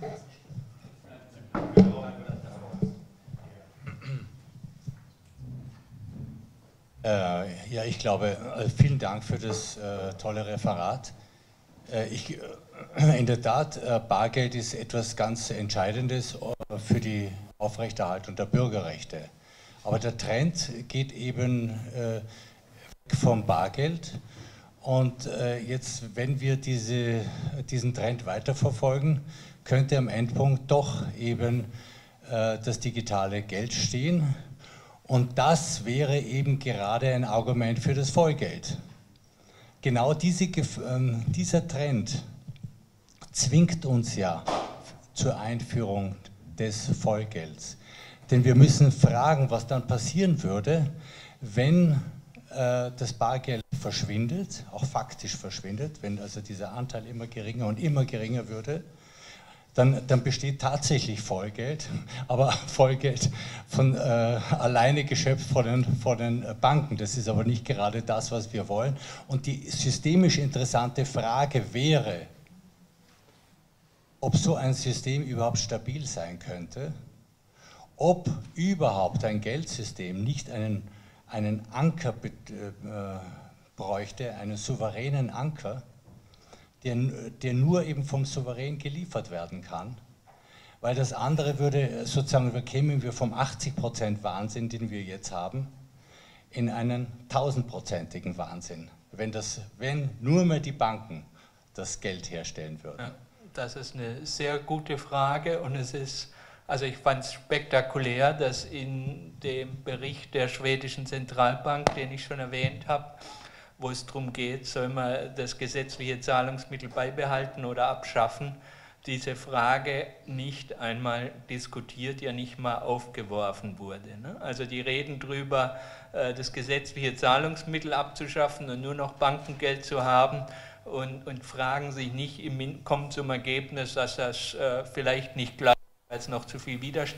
Äh, ja, ich glaube, äh, vielen Dank für das äh, tolle Referat. Äh, ich, äh, in der Tat, äh, Bargeld ist etwas ganz Entscheidendes äh, für die Aufrechterhaltung der Bürgerrechte. Aber der Trend geht eben äh, vom Bargeld. Und äh, jetzt, wenn wir diese, diesen Trend weiterverfolgen, könnte am Endpunkt doch eben äh, das digitale Geld stehen. Und das wäre eben gerade ein Argument für das Vollgeld. Genau diese, äh, dieser Trend zwingt uns ja zur Einführung des Vollgelds. Denn wir müssen fragen, was dann passieren würde, wenn äh, das Bargeld verschwindet, auch faktisch verschwindet, wenn also dieser Anteil immer geringer und immer geringer würde, dann, dann besteht tatsächlich Vollgeld, aber Vollgeld von, äh, alleine geschöpft von den, von den Banken. Das ist aber nicht gerade das, was wir wollen. Und die systemisch interessante Frage wäre, ob so ein System überhaupt stabil sein könnte, ob überhaupt ein Geldsystem nicht einen, einen Anker äh, bräuchte, einen souveränen Anker, der, der nur eben vom Souverän geliefert werden kann, weil das andere würde sozusagen, bekämen wir vom achtzig Prozent Wahnsinn, den wir jetzt haben, in einen tausendprozentigen Wahnsinn, wenn, das, wenn nur mehr die Banken das Geld herstellen würden. Ja, das ist eine sehr gute Frage und es ist, also ich fand es spektakulär, dass in dem Bericht der schwedischen Zentralbank, den ich schon erwähnt habe, wo es darum geht, soll man das gesetzliche Zahlungsmittel beibehalten oder abschaffen, diese Frage nicht einmal diskutiert, ja nicht mal aufgeworfen wurde. Also die reden darüber, das gesetzliche Zahlungsmittel abzuschaffen und nur noch Bankengeld zu haben und, und fragen sich nicht, kommen zum Ergebnis, dass das vielleicht nicht gleich, weil es noch zu viel Widerstand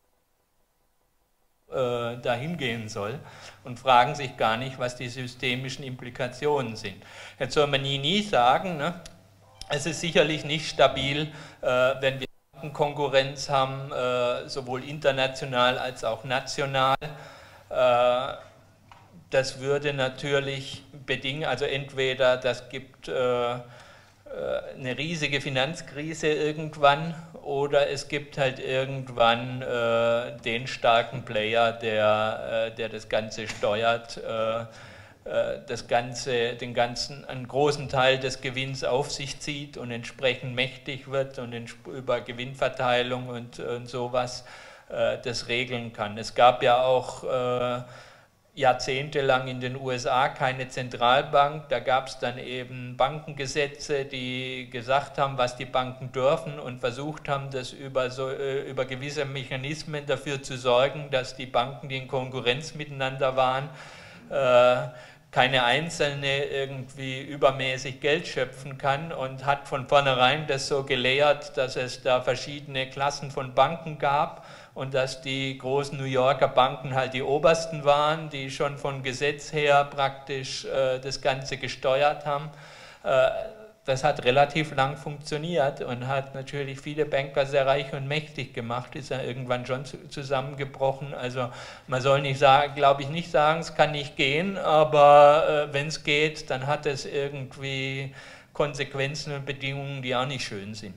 dahin gehen soll und fragen sich gar nicht, was die systemischen Implikationen sind. Jetzt soll man nie, nie sagen, ne? Es ist sicherlich nicht stabil, äh, wenn wir Konkurrenz haben, äh, sowohl international als auch national. Äh, das würde natürlich bedingen, also entweder das gibt äh, eine riesige Finanzkrise irgendwann oder es gibt halt irgendwann äh, den starken Player, der, äh, der das Ganze steuert, äh, äh, das Ganze, den ganzen, einen großen Teil des Gewinns auf sich zieht und entsprechend mächtig wird und über Gewinnverteilung und, und sowas äh, das regeln kann. Es gab ja auch äh, jahrzehntelang in den U S A keine Zentralbank, da gab es dann eben Bankengesetze, die gesagt haben, was die Banken dürfen und versucht haben, das über, so, über gewisse Mechanismen dafür zu sorgen, dass die Banken, die in Konkurrenz miteinander waren, äh, keine einzelne irgendwie übermäßig Geld schöpfen kann und hat von vornherein das so gelehrt, dass es da verschiedene Klassen von Banken gab und dass die großen New Yorker Banken halt die obersten waren, die schon von Gesetz her praktisch äh, das Ganze gesteuert haben. Äh, das hat relativ lang funktioniert und hat natürlich viele Banker sehr reich und mächtig gemacht, ist ja irgendwann schon zu, zusammengebrochen. Also man soll nicht sagen, glaube ich nicht sagen, es kann nicht gehen, aber äh, wenn es geht, dann hat es irgendwie Konsequenzen und Bedingungen, die auch nicht schön sind.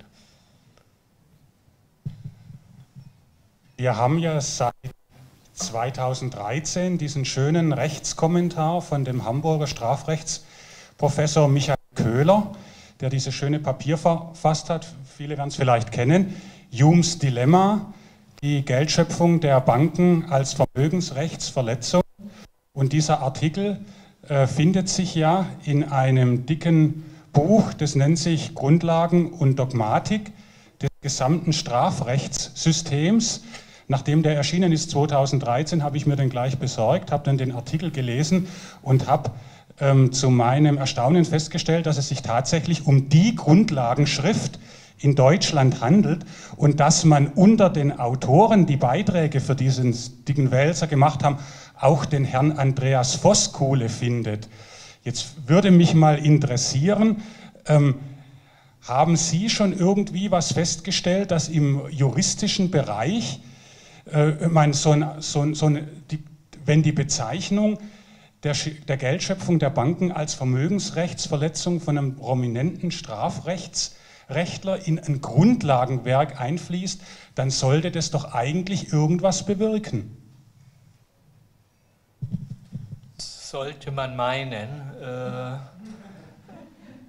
Wir haben ja seit zweitausenddreizehn diesen schönen Rechtskommentar von dem Hamburger Strafrechtsprofessor Michael Köhler, der dieses schöne Papier verfasst hat, viele werden es vielleicht kennen, Humes Dilemma, die Geldschöpfung der Banken als Vermögensrechtsverletzung. Und dieser Artikel äh, findet sich ja in einem dicken Buch, das nennt sich Grundlagen und Dogmatik des gesamten Strafrechtssystems. Nachdem der erschienen ist zweitausenddreizehn, habe ich mir den gleich besorgt, habe dann den Artikel gelesen und habe ähm, zu meinem Erstaunen festgestellt, dass es sich tatsächlich um die Grundlagenschrift in Deutschland handelt und dass man unter den Autoren, die Beiträge für diesen dicken Wälzer gemacht haben, auch den Herrn Andreas Voskuhle findet. Jetzt würde mich mal interessieren, ähm, haben Sie schon irgendwie was festgestellt, dass im juristischen Bereich Ich meine, so ein, so ein, so eine, die, wenn die Bezeichnung der, der Geldschöpfung der Banken als Vermögensrechtsverletzung von einem prominenten Strafrechtsrechtler in ein Grundlagenwerk einfließt, dann sollte das doch eigentlich irgendwas bewirken. Sollte man meinen. Äh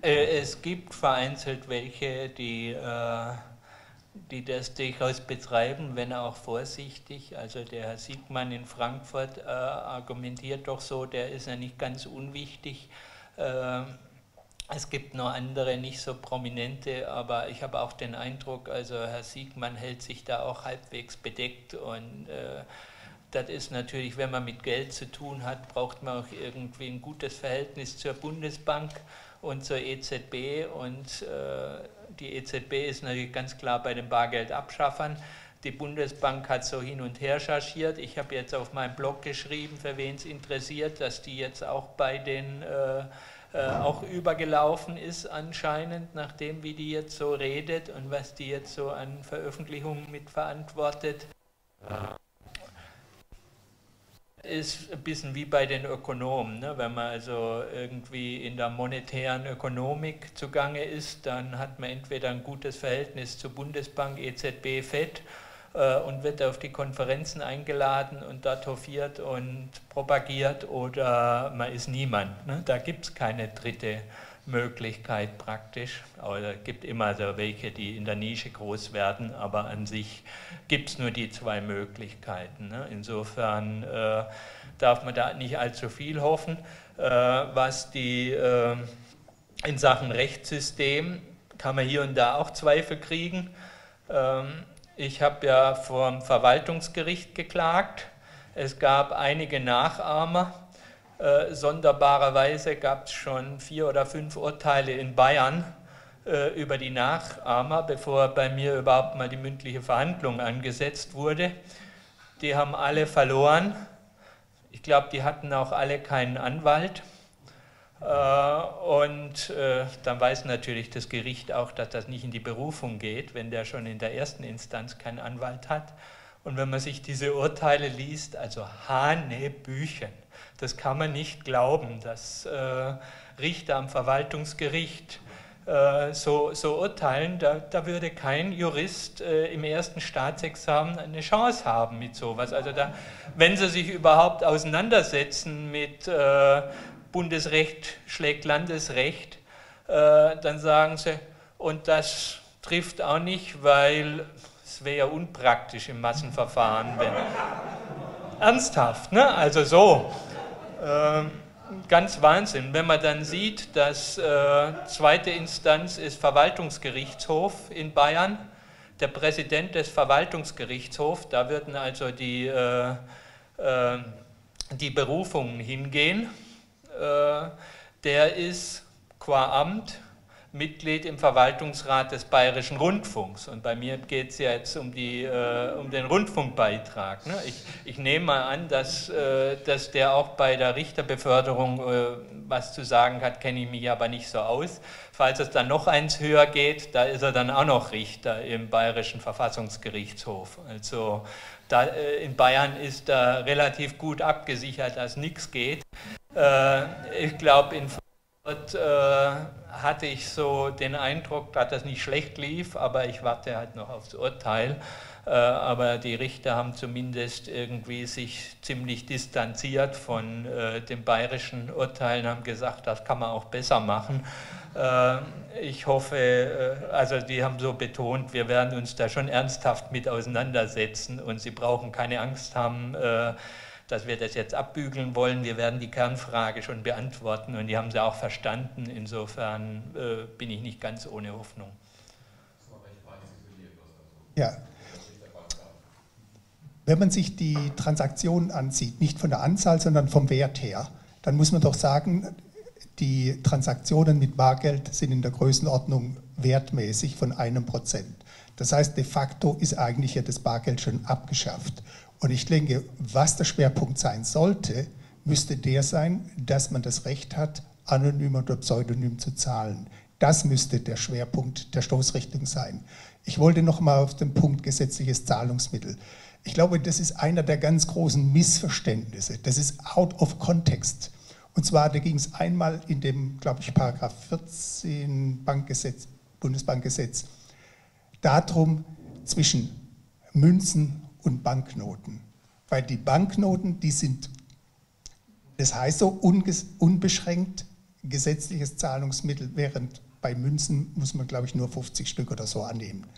Es gibt vereinzelt welche, die, äh, die das durchaus betreiben, wenn auch vorsichtig. Also der Herr Siegmann in Frankfurt äh, argumentiert doch so, der ist ja nicht ganz unwichtig. Äh, es gibt noch andere, nicht so prominente, aber ich habe auch den Eindruck, also Herr Siegmann hält sich da auch halbwegs bedeckt und äh, das ist natürlich, wenn man mit Geld zu tun hat, braucht man auch irgendwie ein gutes Verhältnis zur Bundesbank und zur E Z B und äh, die E Z B ist natürlich ganz klar bei den Bargeldabschaffern. Die Bundesbank hat so hin und her chargiert. Ich habe jetzt auf meinem Blog geschrieben, für wen es interessiert, dass die jetzt auch bei den äh, äh, auch übergelaufen ist anscheinend, nachdem wie die jetzt so redet und was die jetzt so an Veröffentlichungen mitverantwortet. Ist ein bisschen wie bei den Ökonomen, ne? Wenn man also irgendwie in der monetären Ökonomik zugange ist, dann hat man entweder ein gutes Verhältnis zur Bundesbank, E Z B, Fed äh, und wird auf die Konferenzen eingeladen und dort hofiert und propagiert oder man ist niemand. Ne? Da gibt es keine dritte Möglichkeit praktisch. Aber es gibt immer so welche, die in der Nische groß werden, aber an sich gibt es nur die zwei Möglichkeiten. Ne? Insofern äh, darf man da nicht allzu viel hoffen. Äh, was die äh, in Sachen Rechtssystem kann man hier und da auch Zweifel kriegen. Ähm, ich habe ja vor dem Verwaltungsgericht geklagt. Es gab einige Nachahmer. Äh, sonderbarerweise gab es schon vier oder fünf Urteile in Bayern äh, über die Nachahmer, bevor bei mir überhaupt mal die mündliche Verhandlung angesetzt wurde. Die haben alle verloren. Ich glaube, die hatten auch alle keinen Anwalt. Äh, und äh, dann weiß natürlich das Gericht auch, dass das nicht in die Berufung geht, wenn der schon in der ersten Instanz keinen Anwalt hat. Und wenn man sich diese Urteile liest, also Hanebüchen, das kann man nicht glauben, dass äh, Richter am Verwaltungsgericht äh, so, so urteilen. Da, da würde kein Jurist äh, im ersten Staatsexamen eine Chance haben mit sowas. Also da, wenn sie sich überhaupt auseinandersetzen mit äh, Bundesrecht schlägt Landesrecht, äh, dann sagen sie, und das trifft auch nicht, weil es wäre ja unpraktisch im Massenverfahren, wenn... Ernsthaft, ne? Also so. Äh, ganz Wahnsinn. Wenn man dann sieht, dass äh, zweite Instanz ist Verwaltungsgerichtshof in Bayern, der Präsident des Verwaltungsgerichtshofs, da würden also die, äh, äh, die Berufungen hingehen, äh, der ist qua Amt Mitglied im Verwaltungsrat des Bayerischen Rundfunks. Und bei mir geht es ja jetzt um, die, äh, um den Rundfunkbeitrag. Ne? Ich, ich nehme mal an, dass, äh, dass der auch bei der Richterbeförderung äh, was zu sagen hat, kenne ich mich aber nicht so aus. Falls es dann noch eins höher geht, da ist er dann auch noch Richter im Bayerischen Verfassungsgerichtshof. Also da, äh, in Bayern ist da relativ gut abgesichert, dass nichts geht. Äh, ich glaube, in Frankfurt äh, hatte ich so den Eindruck, dass das nicht schlecht lief, aber ich warte halt noch aufs Urteil. Äh, aber die Richter haben zumindest irgendwie sich ziemlich distanziert von äh, den bayerischen Urteilen, haben gesagt, das kann man auch besser machen. Äh, ich hoffe, äh, also die haben so betont, wir werden uns da schon ernsthaft mit auseinandersetzen und sie brauchen keine Angst haben, äh, dass wir das jetzt abbügeln wollen. Wir werden die Kernfrage schon beantworten und die haben sie auch verstanden. Insofern äh, bin ich nicht ganz ohne Hoffnung. Ja. Wenn man sich die Transaktionen ansieht, nicht von der Anzahl, sondern vom Wert her, dann muss man doch sagen, die Transaktionen mit Bargeld sind in der Größenordnung wertmäßig von einem Prozent. Das heißt, de facto ist eigentlich ja das Bargeld schon abgeschafft. Und ich denke, was der Schwerpunkt sein sollte, müsste der sein, dass man das Recht hat, anonym oder pseudonym zu zahlen. Das müsste der Schwerpunkt der Stoßrichtung sein. Ich wollte noch mal auf den Punkt gesetzliches Zahlungsmittel. Ich glaube, das ist einer der ganz großen Missverständnisse. Das ist out of context. Und zwar, da ging es einmal in dem, glaube ich, Paragraph vierzehn Bankgesetz, Bundesbankgesetz, darum zwischen Münzen und Banknoten. Weil die Banknoten, die sind, das heißt so, unbeschränkt gesetzliches Zahlungsmittel, während bei Münzen muss man, glaube ich, nur fünfzig Stück oder so annehmen.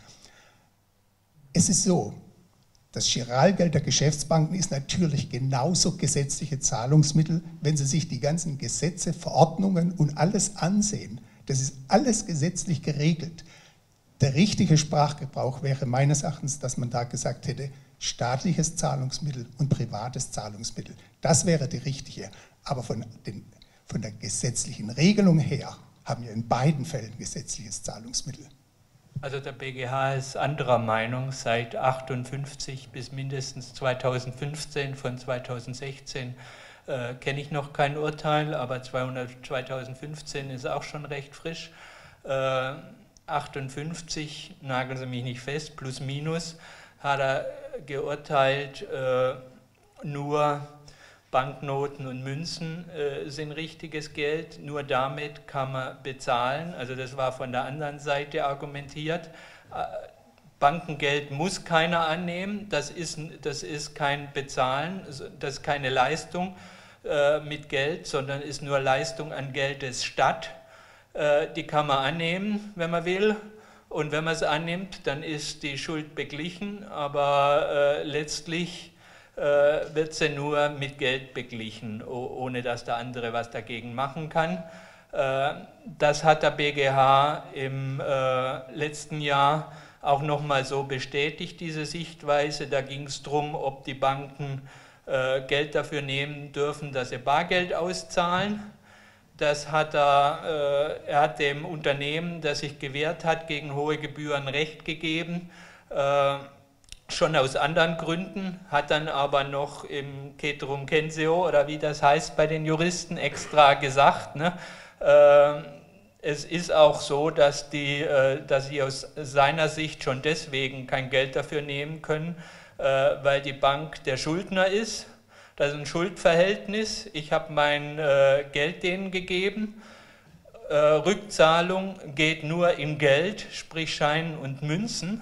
Es ist so, das Giralgeld der Geschäftsbanken ist natürlich genauso gesetzliche Zahlungsmittel, wenn Sie sich die ganzen Gesetze, Verordnungen und alles ansehen. Das ist alles gesetzlich geregelt. Der richtige Sprachgebrauch wäre meines Erachtens, dass man da gesagt hätte, staatliches Zahlungsmittel und privates Zahlungsmittel. Das wäre die richtige. Aber von, den, von der gesetzlichen Regelung her haben wir in beiden Fällen gesetzliches Zahlungsmittel. Also der B G H ist anderer Meinung. Seit achtundfünfzig bis mindestens zweitausendfünfzehn, von zweitausendsechzehn äh, kenne ich noch kein Urteil, aber zweitausendfünfzehn ist auch schon recht frisch. Äh, achtundfünfzig, nageln Sie mich nicht fest, plus minus, hat er geurteilt, äh, nur Banknoten und Münzen äh, sind richtiges Geld, nur damit kann man bezahlen, also das war von der anderen Seite argumentiert. Äh, Bankengeld muss keiner annehmen, das ist, das ist kein Bezahlen, das ist keine Leistung äh, mit Geld, sondern ist nur Leistung an Geldesstatt. Äh, die kann man annehmen, wenn man will. Und wenn man es annimmt, dann ist die Schuld beglichen, aber äh, letztlich äh, wird sie nur mit Geld beglichen, ohne dass der andere was dagegen machen kann. Äh, das hat der B G H im äh, letzten Jahr auch nochmal so bestätigt, diese Sichtweise. Da ging es darum, ob die Banken äh, Geld dafür nehmen dürfen, dass sie Bargeld auszahlen. Das hat er, äh, er hat dem Unternehmen, das sich gewehrt hat gegen hohe Gebühren, Recht gegeben, äh, schon aus anderen Gründen, hat dann aber noch im Ceterum censeo, oder wie das heißt bei den Juristen, extra gesagt, ne, äh, es ist auch so, dass, die, äh, dass sie aus seiner Sicht schon deswegen kein Geld dafür nehmen können, äh, weil die Bank der Schuldner ist. Das ist ein Schuldverhältnis. Ich habe mein äh, Geld denen gegeben. Äh, Rückzahlung geht nur in Geld, sprich Scheinen und Münzen.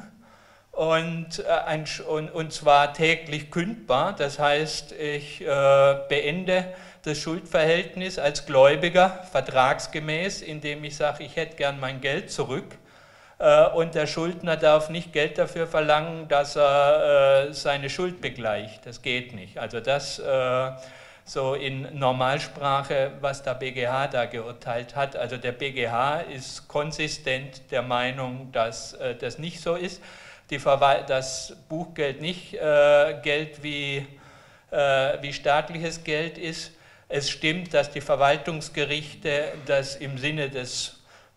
Und, äh, ein, und, und zwar täglich kündbar. Das heißt, ich äh, beende das Schuldverhältnis als Gläubiger vertragsgemäß, indem ich sage, ich hätte gern mein Geld zurück. Und der Schuldner darf nicht Geld dafür verlangen, dass er äh, seine Schuld begleicht. Das geht nicht. Also das äh, so in Normalsprache, was der B G H da geurteilt hat. Also der B G H ist konsistent der Meinung, dass äh, das nicht so ist. Die das Buchgeld nicht äh, Geld wie, äh, wie staatliches Geld ist. Es stimmt, dass die Verwaltungsgerichte das im Sinne des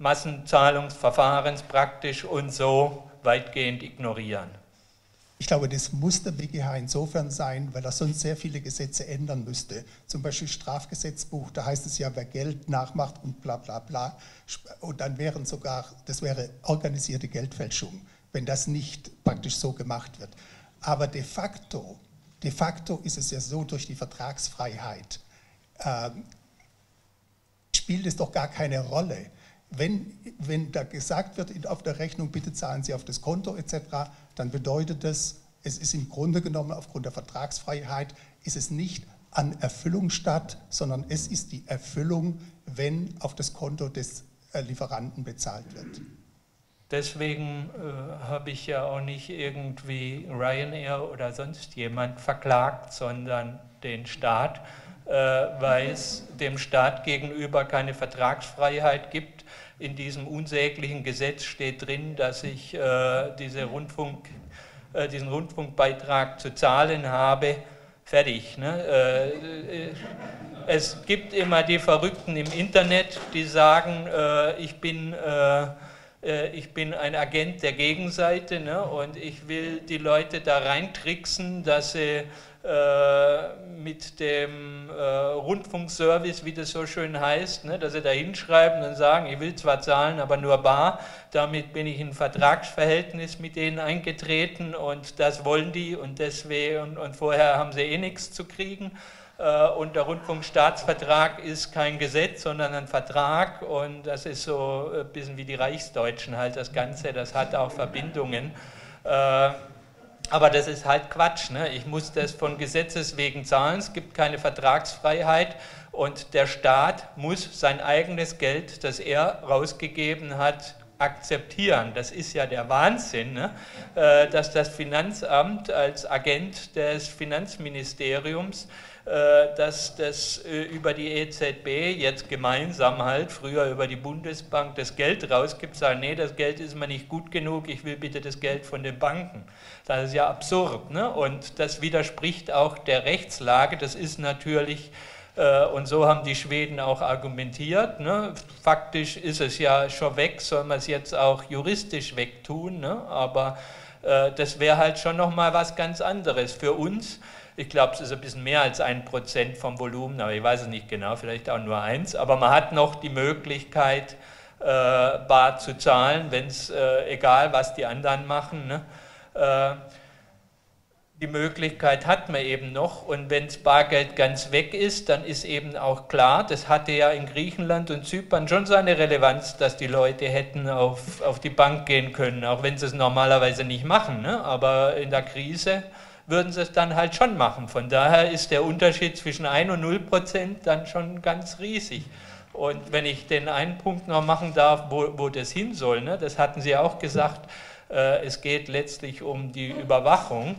Massenzahlungsverfahrens praktisch und so weitgehend ignorieren. Ich glaube, das muss der B G H insofern sein, weil er sonst sehr viele Gesetze ändern müsste. Zum Beispiel Strafgesetzbuch, da heißt es ja, wer Geld nachmacht und bla bla bla. Und dann wären sogar, das wäre organisierte Geldfälschung, wenn das nicht praktisch so gemacht wird. Aber de facto, de facto ist es ja so, durch die Vertragsfreiheit äh, spielt es doch gar keine Rolle. Wenn, wenn da gesagt wird auf der Rechnung, bitte zahlen Sie auf das Konto et cetera, dann bedeutet das, es ist im Grunde genommen aufgrund der Vertragsfreiheit, ist es nicht an Erfüllung statt, sondern es ist die Erfüllung, wenn auf das Konto des Lieferanten bezahlt wird. Deswegen äh, habe ich ja auch nicht irgendwie Ryanair oder sonst jemand verklagt, sondern den Staat, äh, weil es dem Staat gegenüber keine Vertragsfreiheit gibt. In diesem unsäglichen Gesetz steht drin, dass ich äh, diese Rundfunk, äh, diesen Rundfunkbeitrag zu zahlen habe. Fertig. Ne? Äh, es gibt immer die Verrückten im Internet, die sagen, äh, ich bin... Äh, Ich bin ein Agent der Gegenseite, ne, und ich will die Leute da reintricksen, dass sie äh, mit dem äh, Rundfunkservice, wie das so schön heißt, ne, dass sie da hinschreiben und sagen, ich will zwar zahlen, aber nur bar. Damit bin ich in ein Vertragsverhältnis mit denen eingetreten und das wollen die und deswegen und, und vorher haben sie eh nichts zu kriegen. Und der Rundfunkstaatsvertrag ist kein Gesetz, sondern ein Vertrag und das ist so ein bisschen wie die Reichsdeutschen halt, das Ganze, das hat auch Verbindungen. Aber das ist halt Quatsch, ne? Ich muss das von Gesetzes wegen zahlen, es gibt keine Vertragsfreiheit und der Staat muss sein eigenes Geld, das er rausgegeben hat, akzeptieren. Das ist ja der Wahnsinn, ne? Dass das Finanzamt als Agent des Finanzministeriums, dass das über die E Z B jetzt gemeinsam halt, früher über die Bundesbank, das Geld rausgibt, sagen, nee, das Geld ist mir nicht gut genug, ich will bitte das Geld von den Banken. Das ist ja absurd, ne? Und das widerspricht auch der Rechtslage, das ist natürlich. Und so haben die Schweden auch argumentiert. Ne? Faktisch ist es ja schon weg, soll man es jetzt auch juristisch wegtun. Ne? Aber äh, das wäre halt schon nochmal was ganz anderes für uns. Ich glaube, es ist ein bisschen mehr als ein Prozent vom Volumen, aber ich weiß es nicht genau, vielleicht auch nur eins. Aber man hat noch die Möglichkeit, äh, bar zu zahlen, wenn es, äh, egal was die anderen machen, ne? äh, Die Möglichkeit hat man eben noch und wenn das Bargeld ganz weg ist, dann ist eben auch klar, das hatte ja in Griechenland und Zypern schon seine Relevanz, dass die Leute hätten auf, auf die Bank gehen können, auch wenn sie es normalerweise nicht machen, ne? Aber in der Krise würden sie es dann halt schon machen. Von daher ist der Unterschied zwischen ein und null Prozent dann schon ganz riesig. Und wenn ich den einen Punkt noch machen darf, wo, wo das hin soll, ne? Das hatten Sie auch gesagt, äh, es geht letztlich um die Überwachung.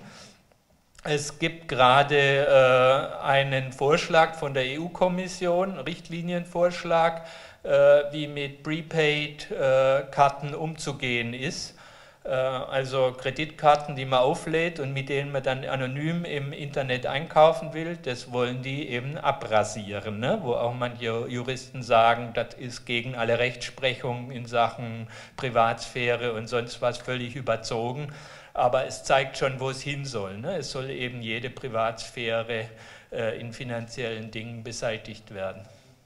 Es gibt gerade äh, einen Vorschlag von der E U-Kommission, Richtlinienvorschlag, äh, wie mit Prepaid-Karten äh, umzugehen ist. Äh, also Kreditkarten, die man auflädt und mit denen man dann anonym im Internet einkaufen will, das wollen die eben abrasieren, ne? Wo auch manche Juristen sagen, das ist gegen alle Rechtsprechung in Sachen Privatsphäre und sonst was völlig überzogen. Aber es zeigt schon, wo es hin soll. Ne? Es soll eben jede Privatsphäre äh, in finanziellen Dingen beseitigt werden.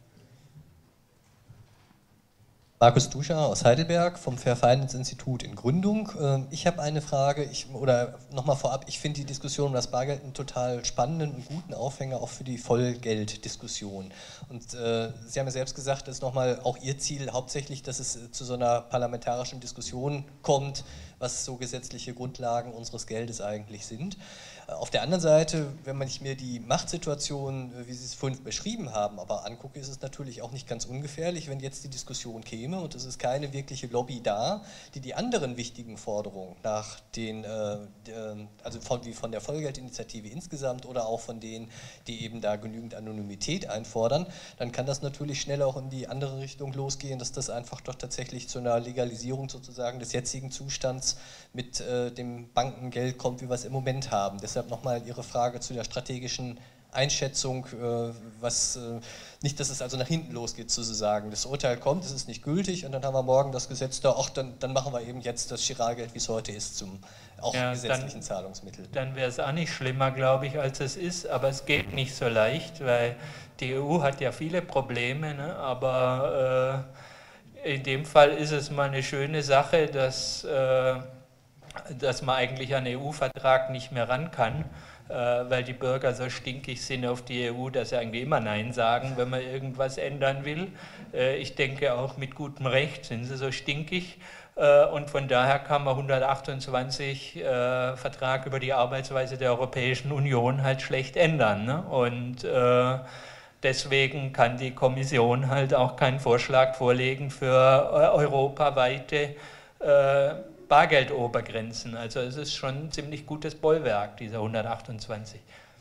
Markus Duscher aus Heidelberg vom Fair Finance Institut in Gründung. Ich habe eine Frage, ich, oder nochmal vorab, ich finde die Diskussion um das Bargeld einen total spannenden und guten Aufhänger auch für die Vollgelddiskussion. Und äh, Sie haben ja selbst gesagt, das ist nochmal auch Ihr Ziel hauptsächlich, dass es zu so einer parlamentarischen Diskussion kommt, was so gesetzliche Grundlagen unseres Geldes eigentlich sind. Auf der anderen Seite, wenn man sich mir die Machtsituation, wie Sie es vorhin beschrieben haben, aber angucke, ist es natürlich auch nicht ganz ungefährlich, wenn jetzt die Diskussion käme und es ist keine wirkliche Lobby da, die die anderen wichtigen Forderungen nach den, äh, also von, wie von der Vollgeldinitiative insgesamt oder auch von denen, die eben da genügend Anonymität einfordern, dann kann das natürlich schnell auch in die andere Richtung losgehen, dass das einfach doch tatsächlich zu einer Legalisierung sozusagen des jetzigen Zustands mit äh, dem Bankengeld kommt, wie wir es im Moment haben. Deshalb nochmal Ihre Frage zu der strategischen Einschätzung, äh, was, äh, nicht, dass es also nach hinten losgeht sozusagen. Das Urteil kommt, es ist nicht gültig und dann haben wir morgen das Gesetz da, ach, dann, dann machen wir eben jetzt das Giralgeld, wie es heute ist, zum auch ja, gesetzlichen dann, Zahlungsmittel. Dann wäre es auch nicht schlimmer, glaube ich, als es ist, aber es geht nicht so leicht, weil die E U hat ja viele Probleme, ne? Aber äh, in dem Fall ist es mal eine schöne Sache, dass, äh, dass man eigentlich an den E U-Vertrag nicht mehr ran kann, äh, weil die Bürger so stinkig sind auf die E U, dass sie eigentlich immer Nein sagen, wenn man irgendwas ändern will. Äh, ich denke auch mit gutem Recht sind sie so stinkig. Äh, und von daher kann man hundertachtundzwanzig äh, Vertrag über die Arbeitsweise der Europäischen Union halt schlecht ändern, ne? Und äh, deswegen kann die Kommission halt auch keinen Vorschlag vorlegen für äh, europaweite äh, Bargeldobergrenzen. Also es ist schon ein ziemlich gutes Bollwerk, dieser hundertachtundzwanzig.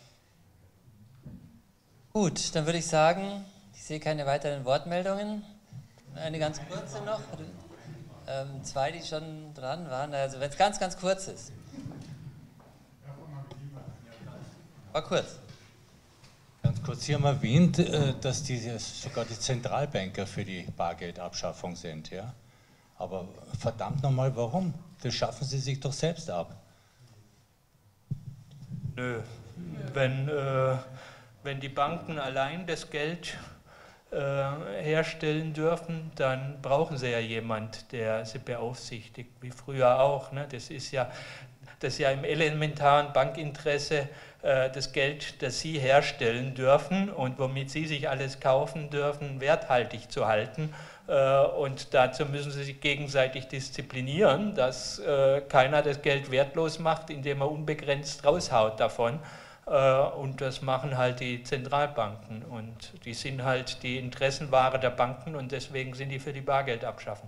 Gut, dann würde ich sagen, ich sehe keine weiteren Wortmeldungen. Eine ganz kurze noch. Ähm, zwei, die schon dran waren. Also wenn es ganz, ganz kurz ist. War kurz. Ganz kurz, Sie haben erwähnt, dass die, sogar die Zentralbanker für die Bargeldabschaffung sind. Ja? Aber verdammt nochmal, warum? Das schaffen sie sich doch selbst ab. Nö. Wenn, äh, wenn die Banken allein das Geld äh, herstellen dürfen, dann brauchen sie ja jemand, der sie beaufsichtigt, wie früher auch. Ne? Das ist ja, das ist ja im elementaren Bankinteresse, äh, das Geld, das sie herstellen dürfen und womit sie sich alles kaufen dürfen, werthaltig zu halten. Und dazu müssen sie sich gegenseitig disziplinieren, dass keiner das Geld wertlos macht, indem er unbegrenzt raushaut davon. Und das machen halt die Zentralbanken. Und die sind halt die Interessenware der Banken und deswegen sind die für die Bargeldabschaffung.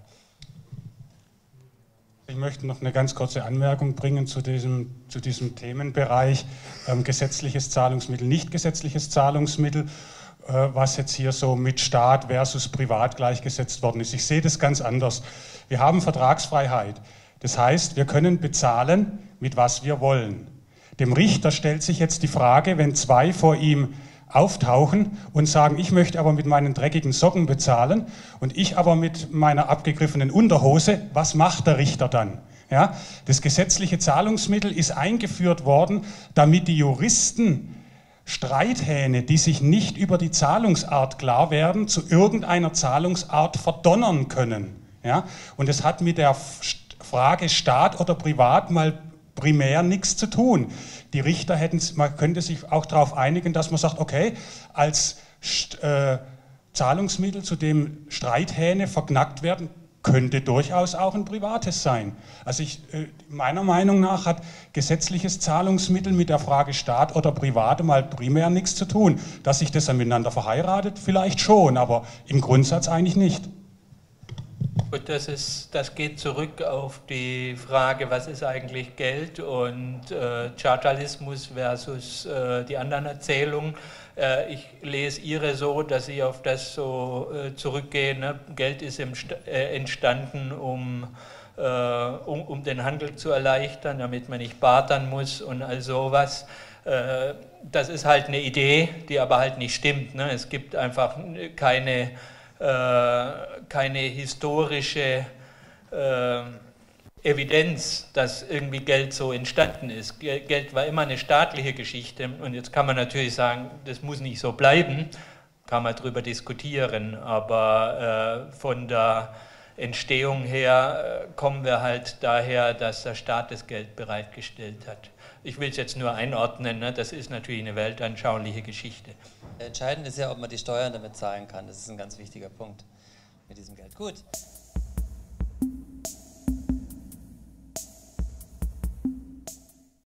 Ich möchte noch eine ganz kurze Anmerkung bringen zu diesem, zu diesem Themenbereich ähm, gesetzliches Zahlungsmittel, nicht gesetzliches Zahlungsmittel, was jetzt hier so mit Staat versus Privat gleichgesetzt worden ist. Ich sehe das ganz anders. Wir haben Vertragsfreiheit. Das heißt, wir können bezahlen, mit was wir wollen. Dem Richter stellt sich jetzt die Frage, wenn zwei vor ihm auftauchen und sagen, ich möchte aber mit meinen dreckigen Socken bezahlen und ich aber mit meiner abgegriffenen Unterhose, was macht der Richter dann? Ja, das gesetzliche Zahlungsmittel ist eingeführt worden, damit die Juristen Streithähne, die sich nicht über die Zahlungsart klar werden, zu irgendeiner Zahlungsart verdonnern können. Ja? Und es hat mit der Frage Staat oder Privat mal primär nichts zu tun. Die Richter hätten, man könnte sich auch darauf einigen, dass man sagt, okay, als äh, Zahlungsmittel, zu dem Streithähne verknackt werden, könnte durchaus auch ein privates sein. Also ich, meiner Meinung nach hat gesetzliches Zahlungsmittel mit der Frage Staat oder Privat mal primär nichts zu tun. Dass sich das dann miteinander verheiratet, vielleicht schon, aber im Grundsatz eigentlich nicht. Gut, das, ist, das geht zurück auf die Frage, was ist eigentlich Geld und äh, Chartalismus versus äh, die anderen Erzählungen. Äh, ich lese Ihre so, dass Sie auf das so äh, zurückgehen. Ne? Geld ist im, äh, entstanden, um, äh, um, um den Handel zu erleichtern, damit man nicht bartern muss und all sowas. Äh, das ist halt eine Idee, die aber halt nicht stimmt. Ne? Es gibt einfach keine... keine historische äh, Evidenz, dass irgendwie Geld so entstanden ist. Geld war immer eine staatliche Geschichte und jetzt kann man natürlich sagen, das muss nicht so bleiben, kann man darüber diskutieren, aber äh, von der Entstehung her äh, kommen wir halt daher, dass der Staat das Geld bereitgestellt hat. Ich will es jetzt nur einordnen, ne? Das ist natürlich eine weltanschauliche Geschichte. Entscheidend ist ja, ob man die Steuern damit zahlen kann. Das ist ein ganz wichtiger Punkt mit diesem Geld. Gut.